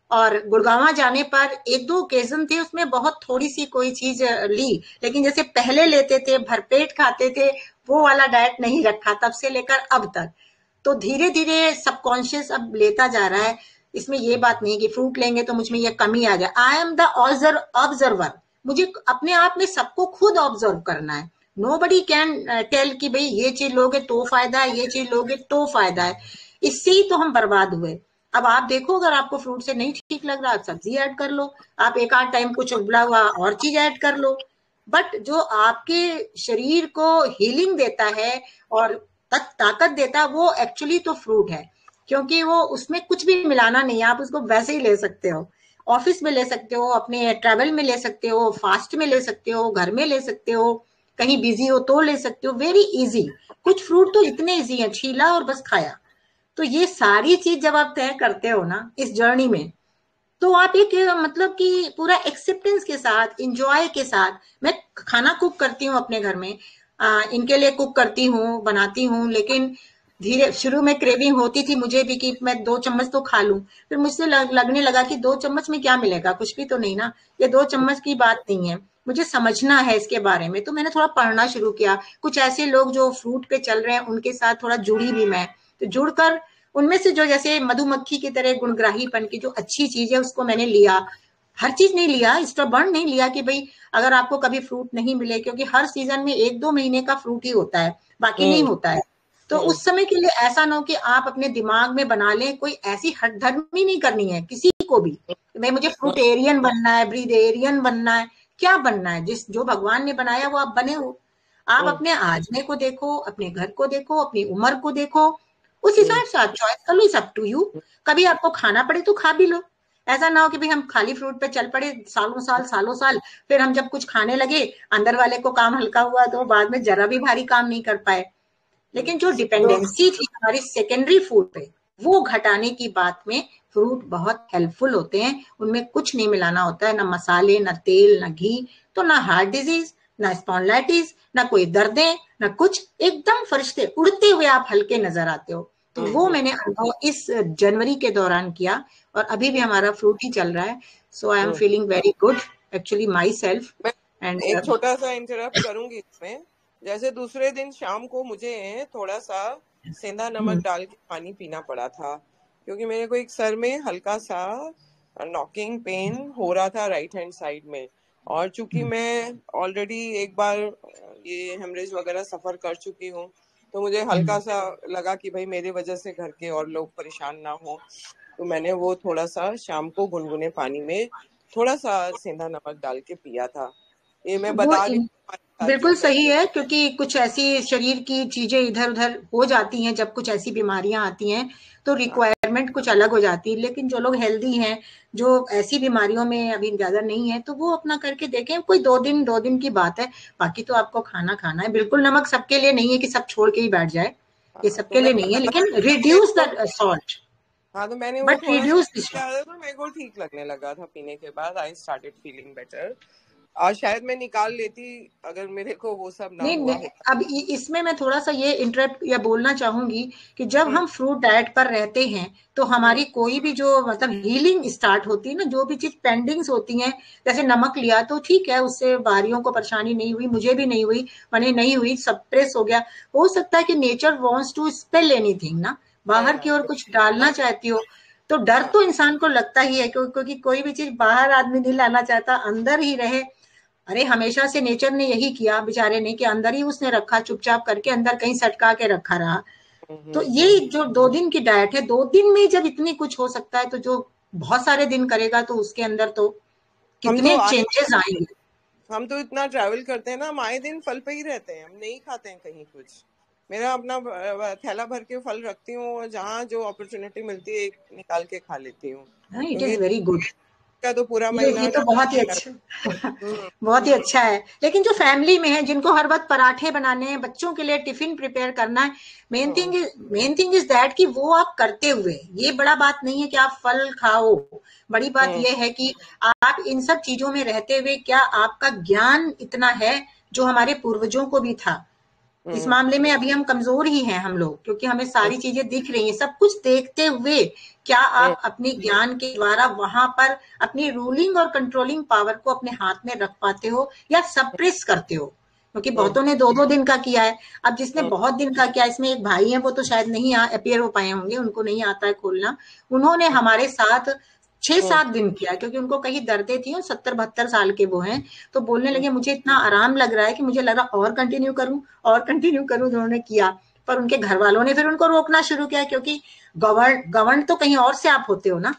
और गुड़गांव जाने पर एक दो ओकेजन थे उसमें बहुत थोड़ी सी कोई चीज ली, लेकिन जैसे पहले लेते थे भरपेट खाते थे वो वाला डाइट नहीं रखा तब से लेकर अब तक। तो धीरे धीरे सबकॉन्शियस अब लेता जा रहा है। इसमें ये बात नहीं कि फ्रूट लेंगे तो मुझ में ये कमी आ जाए। आई एम द ऑब्जर्वर, मुझे अपने आप में सबको खुद ऑब्जर्व करना है। नोबडी कैन टेल कि भाई ये चीज लोगे तो फायदा है, ये चीज लोगे तो फायदा है। इससे ही तो हम बर्बाद हुए। अब आप देखो, अगर आपको फ्रूट से नहीं ठीक लग रहा आप सब्जी ऐड कर लो, आप एक आध टाइम कुछ उबला हुआ और चीज ऐड कर लो, बट जो आपके शरीर को हीलिंग देता है और तक ताकत देता है वो एक्चुअली तो फ्रूट है, क्योंकि वो उसमें कुछ भी मिलाना नहीं है। आप उसको वैसे ही ले सकते हो, ऑफिस में ले सकते हो, अपने ट्रैवल में ले सकते हो, फास्ट में ले सकते हो, घर में ले सकते हो, कहीं बिजी हो तो ले सकते हो, वेरी इजी। कुछ फ्रूट तो इतने इजी है, छीला और बस खाया। तो ये सारी चीज जब आप तय करते हो ना इस जर्नी में, तो आप एक मतलब कि पूरा एक्सेप्टेंस के साथ, इंजॉय के साथ। मैं खाना कुक करती हूँ अपने घर में, आ, इनके लिए कुक करती हूँ, बनाती हूँ, लेकिन धीरे शुरू में क्रेविंग होती थी मुझे भी कि मैं दो चम्मच तो खा लूं। फिर मुझसे लग, लगने लगा कि दो चम्मच में क्या मिलेगा, कुछ भी तो नहीं ना, ये दो चम्मच की बात नहीं है, मुझे समझना है इसके बारे में। तो मैंने थोड़ा पढ़ना शुरू किया, कुछ ऐसे लोग जो फ्रूट पे चल रहे हैं उनके साथ थोड़ा जुड़ी भी मैं, तो जुड़कर उनमें से जो जैसे मधुमक्खी की तरह गुणग्राहीपन की जो अच्छी चीज है उसको मैंने लिया। हर चीज नहीं लिया, स्टबर्न नहीं लिया कि भाई अगर आपको कभी फ्रूट नहीं मिले, क्योंकि हर सीजन में एक दो महीने का फ्रूट ही होता है, बाकी नहीं होता है। तो उस समय के लिए ऐसा ना हो कि आप अपने दिमाग में बना लें कोई ऐसी हठधर्मी नहीं करनी है किसी को भी, मैं मुझे फ्रूटेरियन बनना है, ब्रीदेरियन बनना है, क्या बनना है, जिस जो भगवान ने बनाया वो आप बने हो। आप अपने आजमे को देखो, अपने घर को देखो, अपनी उम्र को देखो, उस हिसाब से आप चॉइस कर लो। It's up to you. कभी आपको खाना पड़े तो खा भी लो, ऐसा ना हो कि भाई हम खाली फ्रूट पे चल पड़े सालों साल सालों साल, फिर हम जब कुछ खाने लगे अंदर वाले को काम हल्का हुआ तो बाद में जरा भी भारी काम नहीं कर पाए। लेकिन जो डिपेंडेंसी थी हमारी सेकेंडरी फूड पे, वो घटाने की बात में फ्रूट बहुत हेल्पफुल होते हैं। उनमें कुछ नहीं मिलाना होता है, ना मसाले, ना तेल, ना घी, तो ना हार्ट डिजीज, ना स्पॉन्डिलाइटिस, ना कोई दर्दें, ना कुछ, एकदम फरिश्ते उड़ते हुए आप हल्के नजर आते हो। तो वो मैंने अनुभव इस जनवरी के दौरान किया और अभी भी हमारा फ्रूट ही चल रहा है। So I am feeling very good actually myself. And एक छोटा सा इंटरप्ट करूंगी इसमें, जैसे दूसरे दिन शाम को मुझे थोड़ा सा सेंधा नमक डाल के पानी पीना पड़ा था, क्योंकि मेरे को एक सर में हल्का सा नॉकिंग पेन हो रहा था राइट हैंड साइड में, और चूंकि मैं ऑलरेडी एक बार ये हेमरेज वगैरह सफर कर चुकी हूँ, तो मुझे हल्का सा लगा कि भाई मेरे वजह से घर के और लोग परेशान ना हो, तो मैंने वो थोड़ा सा शाम को गुनगुने पानी में थोड़ा सा सेंधा नमक डाल के पिया था। ये मैं बता रही बिल्कुल सही है, क्योंकि कुछ ऐसी शरीर की चीजें इधर उधर हो जाती हैं जब कुछ ऐसी बीमारियां आती हैं, तो रिक्वायरमेंट कुछ अलग हो जाती है। लेकिन जो लोग हेल्दी हैं, जो ऐसी बीमारियों में अभी ज्यादा नहीं है, तो वो अपना करके देखें। कोई दो दिन दो दिन की बात है, बाकी तो आपको खाना खाना है। बिल्कुल नमक सबके लिए नहीं है कि सब छोड़ के ही बैठ जाए, ये सबके लिए नहीं है, लेकिन रिड्यूस द सॉल्ट। हाँ, तो मैंने वो थोड़ा सा तो मेरे को ठीक लगने लगा था पीने के बाद, आई स्टार्टेड फीलिंग बेटर। और शायद मैं निकाल लेती अगर मेरे को वो सब ना नहीं, हुआ नहीं, अब इसमें मैं थोड़ा सा ये इंटरप्ट या बोलना चाहूंगी कि जब हम फ्रूट डाइट पर रहते हैं तो हमारी कोई भी जो मतलब हीलिंग स्टार्ट होती है ना, जो भी चीज पेंडिंग्स होती हैं, जैसे नमक लिया तो ठीक है, उससे बाहरियों को परेशानी नहीं हुई, मुझे भी नहीं हुई, मैंने नहीं हुई, सप्रेस हो गया। हो सकता है कि nature wants to spell anything ना, बाहर की ओर कुछ डालना चाहती हो, तो डर तो इंसान को लगता ही है, क्योंकि कोई भी चीज बाहर आदमी नहीं लाना चाहता, अंदर ही रहे। अरे हमेशा से नेचर ने यही किया बेचारे ने कि अंदर ही उसने रखा, चुपचाप करके अंदर कहीं सटका के रखा रहा। तो ये जो दो दिन की डाइट है, दो दिन में जब इतनी कुछ हो सकता है, तो जो बहुत सारे दिन करेगा तो उसके अंदर तो कितने तो चेंजेस आएंगे। हम तो इतना ट्रैवल करते हैं ना, हम आए दिन फल पे ही रहते हैं, हम नहीं खाते हैं कहीं कुछ। मेरा अपना थैला भर के फल रखती हूँ, जहाँ जो अपॉर्चुनिटी मिलती है निकाल के खा लेती हूँ। इट इज वेरी गुड का तो पूरा ये, ये तो बहुत ही अच्छा बहुत ही अच्छा है। लेकिन जो फैमिली में है, जिनको हर वक्त पराठे बनाने हैं, बच्चों के लिए टिफिन प्रिपेयर करना है, main thing is main thing is that कि वो आप करते हुए, ये बड़ा बात नहीं है कि आप फल खाओ, बड़ी बात ये है कि आप इन सब चीजों में रहते हुए क्या आपका ज्ञान इतना है जो हमारे पूर्वजों को भी था। इस हम्म मामले में अभी हम कमजोर ही हैं हम लोग, क्योंकि हमें सारी चीजें दिख रही हैं। सब कुछ देखते हुए क्या हम्म, आप अपने ज्ञान के द्वारा वहां पर अपनी रूलिंग और कंट्रोलिंग पावर को अपने हाथ में रख पाते हो या सप्रेस करते हो? क्योंकि हम्म, बहुतों ने दो दो दिन का किया है। अब जिसने हम्म, बहुत दिन का किया, इसमें एक भाई है, वो तो शायद नहीं अपियर हो पाए होंगे, उनको नहीं आता है खोलना। उन्होंने हमारे साथ छह हम्म, सात दिन किया, क्योंकि उनको कहीं दर्दें थी और सत्तर बहत्तर साल के वो हैं, तो बोलने हम्म। लगे मुझे इतना आराम लग रहा है कि मुझे लग रहा और कंटिन्यू करूं और कंटिन्यू करूं। उन्होंने किया, पर उनके घर वालों ने फिर उनको रोकना शुरू किया, क्योंकि गवर्न गवर्न तो कहीं और से आप होते हो ना।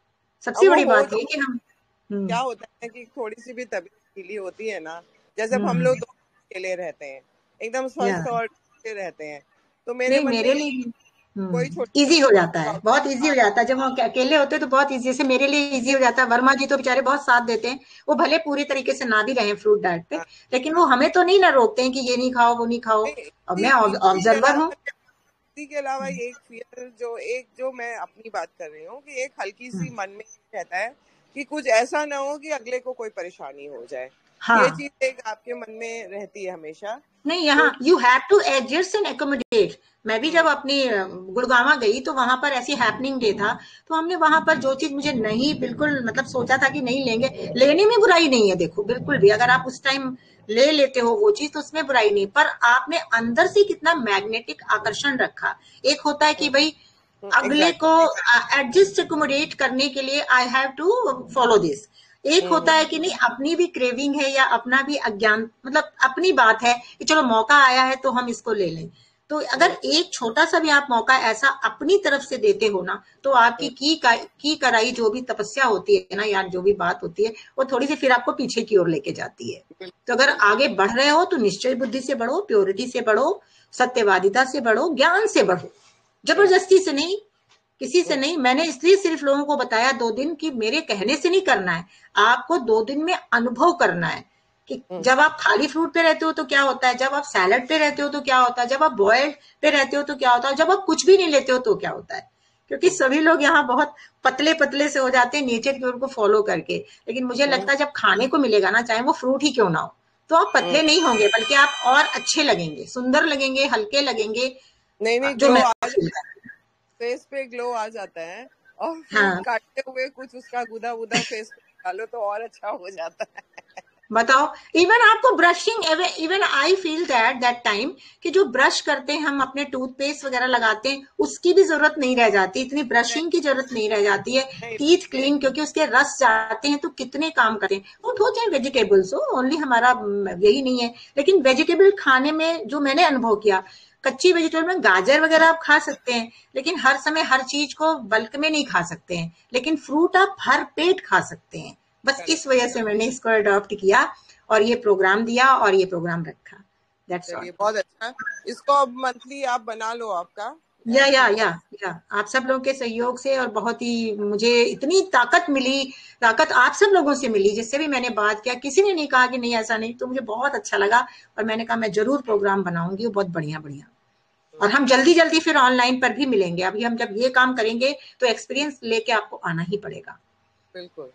अब सबसे वो बड़ी हो बात ये कि हम हम्म क्या होता है कि थोड़ी सी भी तबीयत ढीली होती है ना, जैसे अब हम हम्म लोग दो अकेले रहते हैं, एकदम या स्वस्थ और अच्छे रहते हैं, तो मेरे नहीं, मन में मेरे ये लिए कोई हम्म छोटी इजी हो मोटी जाता है, बहुत इजी हो जाता है। जब हम अकेले होते हैं तो बहुत इजी से मेरे लिए इजी हो जाता है। वर्मा जी तो बेचारे बहुत साथ देते हैं, वो भले पूरी तरीके से ना भी रहे फ्रूट डाइट पे, लेकिन वो हमें तो नहीं ना रोकते हैं कि ये नहीं खाओ वो नहीं खाओ। और इसी मैं इसी के ऑब्जर्वर हूँ। अलावा इसी के अलावा एक फियर जो एक जो मैं अपनी बात कर रही हूँ कि एक हल्की सी मन में रहता है कि कुछ ऐसा ना हो कि अगले को कोई परेशानी हो जाए। ये हाँ, चीज एक आपके मन में रहती है हमेशा। नहीं, तो यहाँ you have to adjust and accommodate. मैं भी हम्म, जब अपनी अ, गुड़गावा गई तो वहां पर ऐसी हैपनिंग डे था, तो हमने वहां पर जो चीज मुझे नहीं बिल्कुल मतलब सोचा था कि नहीं लेंगे, लेने में बुराई नहीं है, देखो बिल्कुल भी अगर आप उस टाइम ले लेते हो वो चीज तो उसमें बुराई नहीं, पर आपने अंदर से कितना मैग्नेटिक आकर्षण रखा। एक होता है कि भाई अगले एग्जैक्टली। को एडजस्ट एकोमोडेट करने के लिए I have to follow this. एक हम्म होता है कि नहीं, अपनी भी क्रेविंग है या अपना भी अज्ञान, मतलब अपनी बात है कि चलो मौका आया है तो हम इसको ले लें। तो अगर हम्म एक छोटा सा भी आप मौका ऐसा अपनी तरफ से देते हो ना, तो आपकी हम्म की का, की कराई जो भी तपस्या होती है ना, या जो भी बात होती है, वो थोड़ी सी फिर आपको पीछे की ओर लेके जाती है। तो बिल्कुल अगर बिल्कुल। आगे बढ़ रहे हो तो निश्चय बुद्धि से बढ़ो, प्योरिटी से बढ़ो, सत्यवादिता से बढ़ो, ज्ञान से बढ़ो, हम्म जबरदस्ती से नहीं, किसी से हम्म नहीं। मैंने इसलिए सिर्फ लोगों को बताया दो दिन कि मेरे कहने से नहीं करना है, आपको दो दिन में अनुभव करना है कि हम्म जब आप खाली फ्रूट पे रहते हो तो क्या होता है, जब आप सैलड पे रहते हो तो क्या होता है, जब आप बॉयल्ड पे रहते हो तो क्या होता है, जब आप कुछ भी नहीं लेते हो तो क्या होता है। क्योंकि हम्म सभी लोग यहाँ बहुत पतले पतले से हो जाते हैं नेचर की ओर को फॉलो करके, लेकिन मुझे हम्म लगता है जब खाने को मिलेगा ना, चाहे वो फ्रूट ही क्यों ना हो, तो आप हम्म। पतले नहीं होंगे, बल्कि आप और अच्छे लगेंगे, सुंदर लगेंगे, हल्के लगेंगे। नहीं नहीं, जो ग्लो मैं आ फील कर फेस पे ग्लो आ जाता है। और फ्रूट हाँ, काटते हुए कुछ उसका गुदा गुदा फेस पे डालो तो और अच्छा हो जाता है। बताओ। इवन आपको brushing, even I feel that that time कि जो ब्रश करते हैं हम, अपने टूथपेस्ट वगैरह लगाते हैं, उसकी भी जरूरत नहीं रह जाती, इतनी नहीं ब्रशिंग की जरूरत नहीं रह जाती है। नहीं टीथ क्लीन, क्योंकि उसके रस जाते हैं तो कितने काम करते हैं। वो हो चाहे वेजिटेबल्स हो, ओनली हमारा म, यही नहीं है, लेकिन वेजिटेबल खाने में जो मैंने अनुभव किया, कच्ची वेजिटेबल में गाजर वगैरह आप खा सकते हैं, लेकिन हर समय हर चीज को बल्क में नहीं खा सकते हैं, लेकिन फ्रूट आप भर पेट खा सकते हैं। बस करेक्ट। इस वजह से मैंने इसको अडॉप्ट किया और ये प्रोग्राम दिया और ये प्रोग्राम रखा। That's all. चलिए बहुत अच्छा। इसको अब मंथली आप बना लो आपका। या एज या सुबह। या या आप सब लोगों के सहयोग से, और बहुत ही मुझे इतनी ताकत मिली, ताकत आप सब लोगों से मिली जिससे भी मैंने बात किया, किसी ने नहीं कहा कि नहीं ऐसा नहीं, तो मुझे बहुत अच्छा लगा। और मैंने कहा मैं जरूर प्रोग्राम बनाऊंगी, वो बहुत बढ़िया बढ़िया। और हम जल्दी जल्दी फिर ऑनलाइन पर भी मिलेंगे। अभी हम जब ये काम करेंगे तो एक्सपीरियंस लेके आपको आना ही पड़ेगा। बिल्कुल।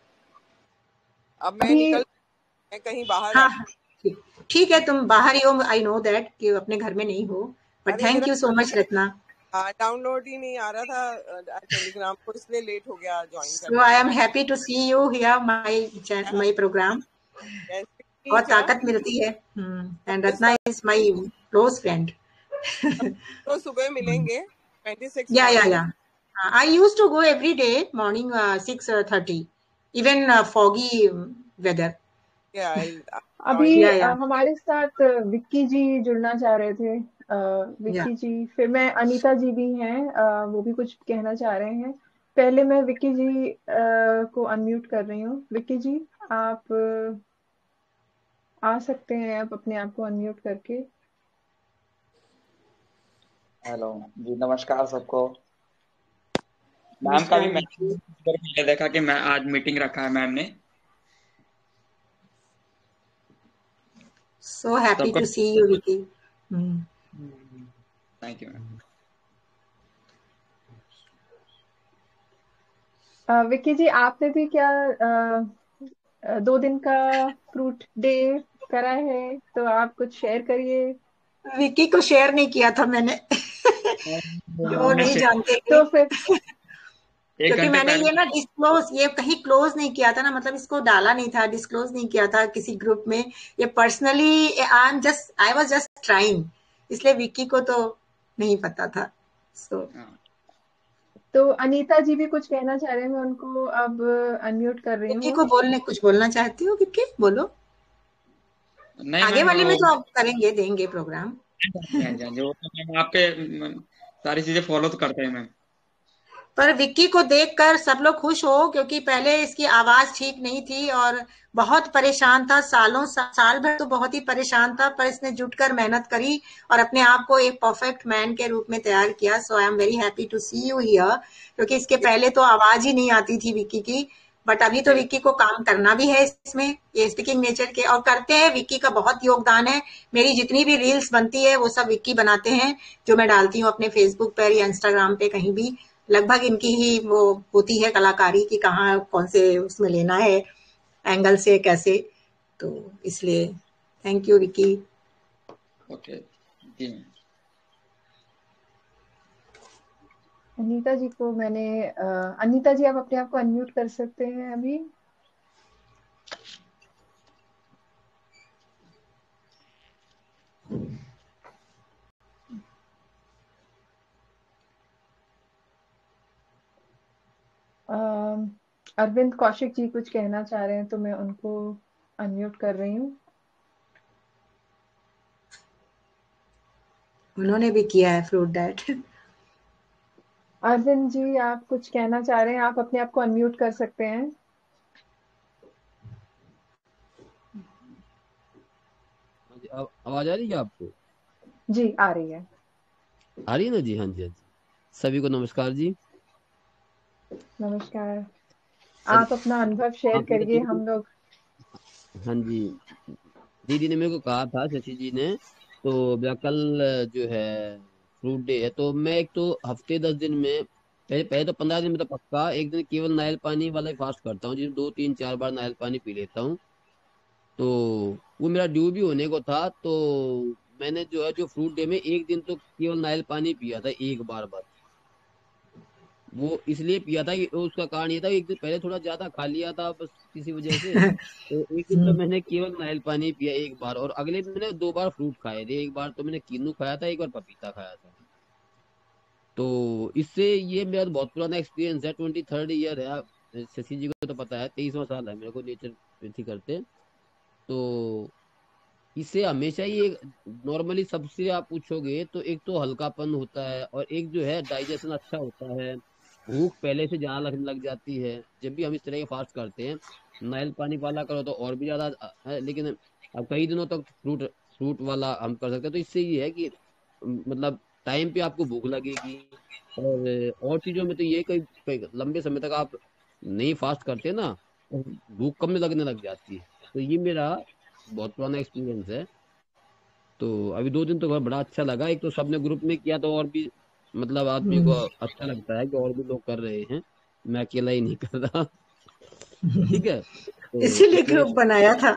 अब मैं अभी निकल मैं कहीं बाहर हाँ आ। हाँ, ठीक ठीक है, तुम बाहर ही हो, आई नो दैट कि अपने घर में नहीं हो, बट अरे मेरा thank you so much Ratna. Download ही नहीं आ रहा था टेलीग्राम को, इसलिए लेट हो गया ज्वाइन So करने I में। am happy to see you here, my my program. बहुत क्या ताकत मिलती है। एंड छब्बीस रत्ना तारीख इज माय क्लोज फ्रेंड। को सुबह मिलेंगे, ट्वेंटी सिक्स या yeah morning. Yeah I use to go every day morning six thirty, even foggy weather. अभी या अ, या हमारे साथ अ, विक्की जी जुड़ना चाह रहे थे। अ, या विक्की जी, फिर मैं अनीता जी भी हैं, अ, वो भी कुछ कहना चाह रहे हैं। पहले मैं विक्की जी अ, को अनम्यूट कर रही हूँ। विक्की जी, आप अ, आ सकते हैं आप अपने आप को अनम्यूट करके। हेलो जी, नमस्कार सबको। मैम का भी नमस्कार मैसेज विक्की। मैंने देखा कि मैं आज मीटिंग रखा है मैम ने। सो हैप्पी सबको to see you Vicky. Thank you ma'am. अ, विक्की जी, आपने भी क्या अ, अ, दो दिन का फ्रूट डे करा है, तो आप कुछ शेयर करिए। विक्की को शेयर नहीं किया था मैंने वो नहीं जानते थे तो फिर क्योंकि मैंने ये ना डिस्क्लोज ये कहीं क्लोज नहीं किया था ना, मतलब इसको डाला नहीं था, डिस्क्लोज नहीं किया था किसी ग्रुप में। ये personally I am just I was just trying, इसलिए विक्की को तो नहीं पता था। सो so, तो अनीता जी भी कुछ कहना चाह रहे हैं, मैं उनको अब अनम्यूट कर रही विक्की हूँ। को बोलने कुछ बोलना चाहती हो? विक्की बोलो। नहीं आगे वाले में वो- तो आप करेंगे, देंगे प्रोग्राम। जो मैम आपके म, सारी चीजें फॉलो तो करते हैं मैम। पर विक्की को देखकर सब लोग खुश हो, क्योंकि पहले इसकी आवाज ठीक नहीं थी और बहुत परेशान था, सालों सा, साल भर तो बहुत ही परेशान था, पर इसने जुटकर मेहनत करी और अपने आप को एक परफेक्ट मैन के रूप में तैयार किया। So I am very happy to see you here, क्योंकि इसके पहले तो आवाज ही नहीं आती थी विक्की की, बट अभी तो विक्की को काम करना भी है इसमें, ये स्पीकिंग नेचर के और करते हैं। विक्की का बहुत योगदान है, मेरी जितनी भी रील्स बनती है वो सब विक्की बनाते हैं, जो मैं डालती हूँ अपने फेसबुक पर या इंस्टाग्राम पे, कहीं भी लगभग इनकी ही वो होती है कलाकारी की, कहाँ कौन से उसमें लेना है एंगल से कैसे, तो इसलिए thank you Vicky. Okay ji. Anita ji को मैंने अ, अनीता जी आप अपने आप को अनम्यूट कर सकते हैं अभी। अम, अरविंद कौशिक जी कुछ कहना चाह रहे हैं, तो मैं उनको अनम्यूट कर रही हूँ। उन्होंने भी किया है फ्रूट डाइट। अरविंद जी आप कुछ कहना चाह रहे हैं, आप अपने आप को अनम्यूट कर सकते हैं। आवाज आ रही है आपको? जी आ रही है। आ रही है ना जी? हाँ जी, हाँ जी। सभी को नमस्कार जी। नमस्कार। सब आप अपना अनुभव शेयर आप मेरे करिए, को- हम लोग। हाँ जी, दीदी ने मेरे को कहा था, शशि जी ने, तो भैया कल जो है फ्रूट डे है, तो मैं एक तो हफ्ते दस दिन में पहले पहले तो पंद्रह दिन में तो पक्का एक दिन केवल नारियल पानी वाला ही फास्ट करता हूँ, जिसमें दो तीन चार बार नारियल पानी पी लेता हूँ। तो वो मेरा ड्यू भी होने को था, तो मैंने जो है जो फ्रूट डे में एक दिन तो केवल नारियल पानी पिया था, एक बार बस। वो इसलिए पिया था कि उसका कारण ये था कि एक दिन पहले थोड़ा ज्यादा खा लिया था बस किसी वजह से, तो एक दिन तो मैंने केवल नारियल पानी पिया एक बार, और अगले दिन मैंने दो बार फ्रूट खाए थे, एक बार तो मैंने किन्नू खाया था, एक बार पपीता खाया था। तो इससे ये मेरा बहुत पुराना एक्सपीरियंस है, ट्वेंटी थर्ड ईयर है। आप- शशि जी को तो पता है, तेईसवां साल है मेरे को नेचर करते। तो इससे हमेशा ही एक नॉर्मली सबसे आप पूछोगे तो एक तो हल्कापन होता है, और एक जो है डाइजेशन अच्छा होता है, भूख पहले से ज्यादा लगने लग जाती है जब भी हम इस तरह के फास्ट करते हैं। नारियल पानी वाला करो तो और भी ज्यादा है, लेकिन अब कई दिनों तक फ्रूट फ्रूट वाला हम कर सकते हैं, तो इससे ये है कि मतलब टाइम पे आपको भूख लगेगी। और और चीजों में तो ये कई, कई लंबे समय तक आप नहीं फास्ट करते ना, तो भूख कम लगने लग जाती है। तो ये मेरा बहुत पुराना एक्सपीरियंस है। तो अभी दो दिन तो बड़ा अच्छा लगा, एक तो सबने ग्रुप में किया तो और भी मतलब आदमी को अच्छा लगता है कि और भी लोग कर रहे हैं, मैं अकेला ही नहीं कर रहा। ठीक है, तो इसीलिए इसलिए ग्रुप बनाया था।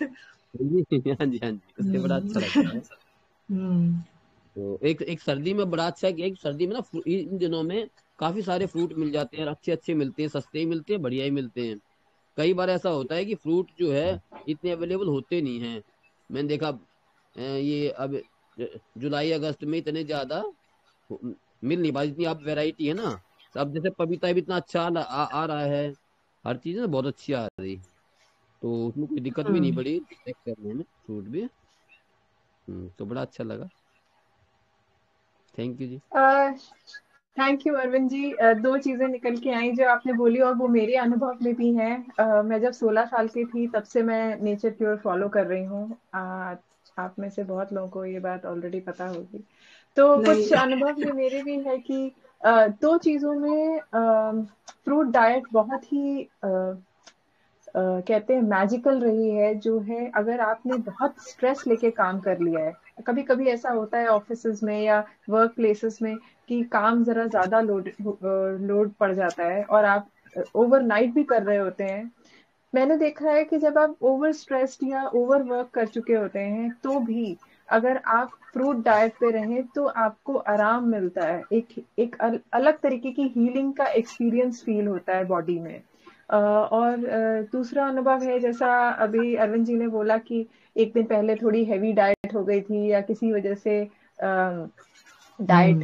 जी हाँ जी, हाँ जी, इसलिए बड़ा अच्छा लगता है। हम्म, तो एक एक सर्दी में बड़ा अच्छा है कि एक सर्दी में ना फ्रू- इन दिनों में काफी सारे फ्रूट मिल जाते हैं, अच्छे अच्छे मिलते हैं, सस्ते ही मिलते हैं, बढ़िया ही मिलते हैं। कई बार ऐसा होता है कि फ्रूट जो है इतने अवेलेबल होते नहीं हैं। मैंने देखा अ, ये अब अ, जुलाई अगस्त में इतने ज्यादा हो- मिल नहीं पाती, इतनी अब वैरायटी है ना। तो अब जैसे पपीता भी इतना अच्छा आ, आ, आ रहा है, हर चीज ना बहुत अच्छी आ रही, तो उसमें कोई दिक्कत भी नहीं हम्म। पड़ी चेक करने में, फ्रूट भी। हम्म, तो बड़ा अच्छा लगा। Thank you ji. Thank you Arvind ji. अ, दो चीजें निकल के आई जो आपने बोली, और वो मेरे अनुभव में भी हैं। अ, मैं जब सोलह साल की थी तब से मैं नेचर क्योर फॉलो कर रही हूँ। अ, आप में से बहुत लोगों को ये बात ऑलरेडी पता होगी। तो नहीं, कुछ अनुभव में मेरे भी है कि अ, दो चीजों में फ्रूट डाइट बहुत ही अ, अ, कहते हैं मैजिकल रही है, जो है अगर आपने बहुत स्ट्रेस लेके काम कर लिया है। कभी कभी ऐसा होता है ऑफिसेज में या वर्क प्लेसेस में कि काम जरा ज्यादा लोड लोड पड़ जाता है और आप ओवरनाइट भी कर रहे होते हैं। मैंने देखा है कि जब आप ओवर स्ट्रेस्ड या ओवर वर्क कर चुके होते हैं तो भी अगर आप फ्रूट डाइट पे रहें तो आपको आराम मिलता है, एक एक अल, अलग तरीके की हीलिंग का एक्सपीरियंस फील होता है बॉडी में। अ, और अ, दूसरा अनुभव है, जैसा अभी अरविंद जी ने बोला कि एक दिन पहले थोड़ी हैवी डाइट हो गई थी या किसी वजह से डाइट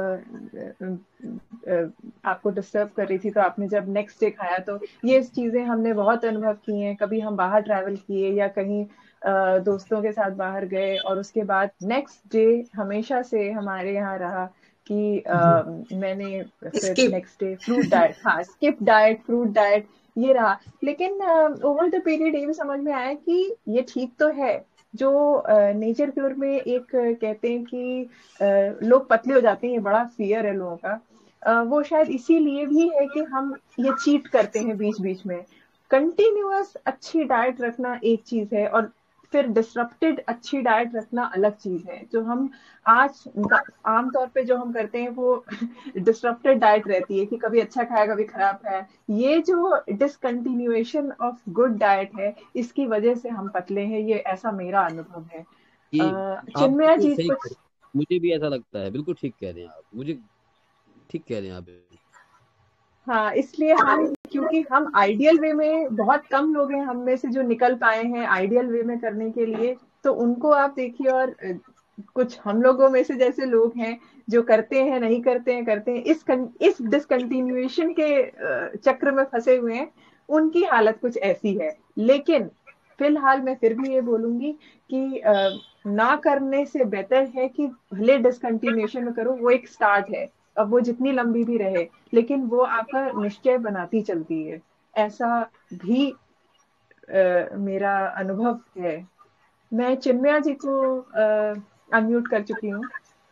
आपको डिस्टर्ब कर रही थी, तो आपने जब नेक्स्ट डे खाया, तो ये चीजें हमने बहुत अनुभव की हैं। कभी हम बाहर ट्रैवल किए या कहीं अ, दोस्तों के साथ बाहर गए और उसके बाद नेक्स्ट डे हमेशा से हमारे यहाँ रहा कि आ, मैंने फिर skip next day fruit diet, हाँ स्किप डाइट, फ्रूट डाइट, ये रहा। लेकिन ओवर द पीरियड ये भी समझ में आया कि ये ठीक तो है। जो नेचर क्योर में एक अ, कहते हैं कि अ, लोग पतले हो जाते हैं, ये बड़ा फियर है लोगों का, अ, वो शायद इसीलिए भी है कि हम ये चीट करते हैं बीच बीच में। कंटिन्यूअस अच्छी डाइट रखना एक चीज है और फिर डिसरप्टेड अच्छी डाइट रखना अलग चीज है। जो हम आज आमतौर पे जो हम करते हैं वो डिसरप्टेड डाइट रहती है कि कभी अच्छा खाया कभी खराब खाया। ये जो डिसकंटिन्यूएशन ऑफ गुड डाइट है, इसकी वजह से हम पतले हैं, ये ऐसा मेरा अनुभव है। ये अ, आप चिन्मया बिल्कुल जी सही कह कुछ? रहे हैं। मुझे भी ऐसा लगता है, बिल्कुल ठीक कह रहे हैं आप, मुझे ठीक कह रहे हैं आप। हाँ, इसलिए हम, क्योंकि हम आइडियल वे में, बहुत कम लोग हैं हम में से जो निकल पाए हैं आइडियल वे में करने के लिए, तो उनको आप देखिए। और अ, कुछ हम लोगों में से जैसे लोग हैं जो करते हैं, नहीं करते हैं, करते हैं, इस कं, इस डिसकंटिन्यूएशन के अ, चक्र में फंसे हुए हैं, उनकी हालत कुछ ऐसी है। लेकिन फिलहाल मैं फिर भी ये बोलूंगी कि अ, ना करने से बेहतर है कि भले डिसकंटिन्यूएशन में करो, वो एक स्टार्ट है, अब वो जितनी लंबी भी रहे, लेकिन वो आपका निश्चय बनाती चलती है। ऐसा भी आ, मेरा अनुभव है। मैं चिन्मया जी को अनम्यूट कर चुकी हूँ।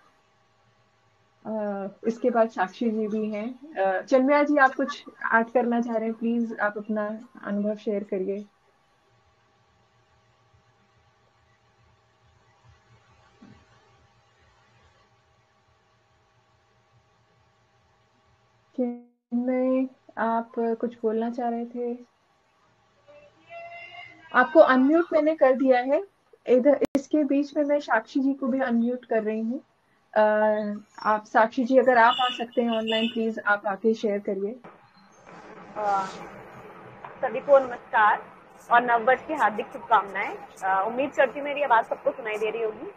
इसके बाद साक्षी जी भी हैं। अ, चिन्मया जी, आप कुछ ऐड करना चाह रहे हैं? प्लीज आप अपना अनुभव शेयर करिए। चिन्मय, आप कुछ बोलना चाह रहे थे? आपको अनम्यूट मैंने कर दिया है। इधर इसके बीच में मैं साक्षी जी को भी अनम्यूट कर रही हूँ। आप साक्षी जी, अगर आप आ सकते हैं ऑनलाइन, प्लीज आप आके शेयर करिए। सभी को नमस्कार और नववर्ष की हार्दिक शुभकामनाएं। उम्मीद करती हूँ मेरी आवाज सबको सुनाई दे रही होगी।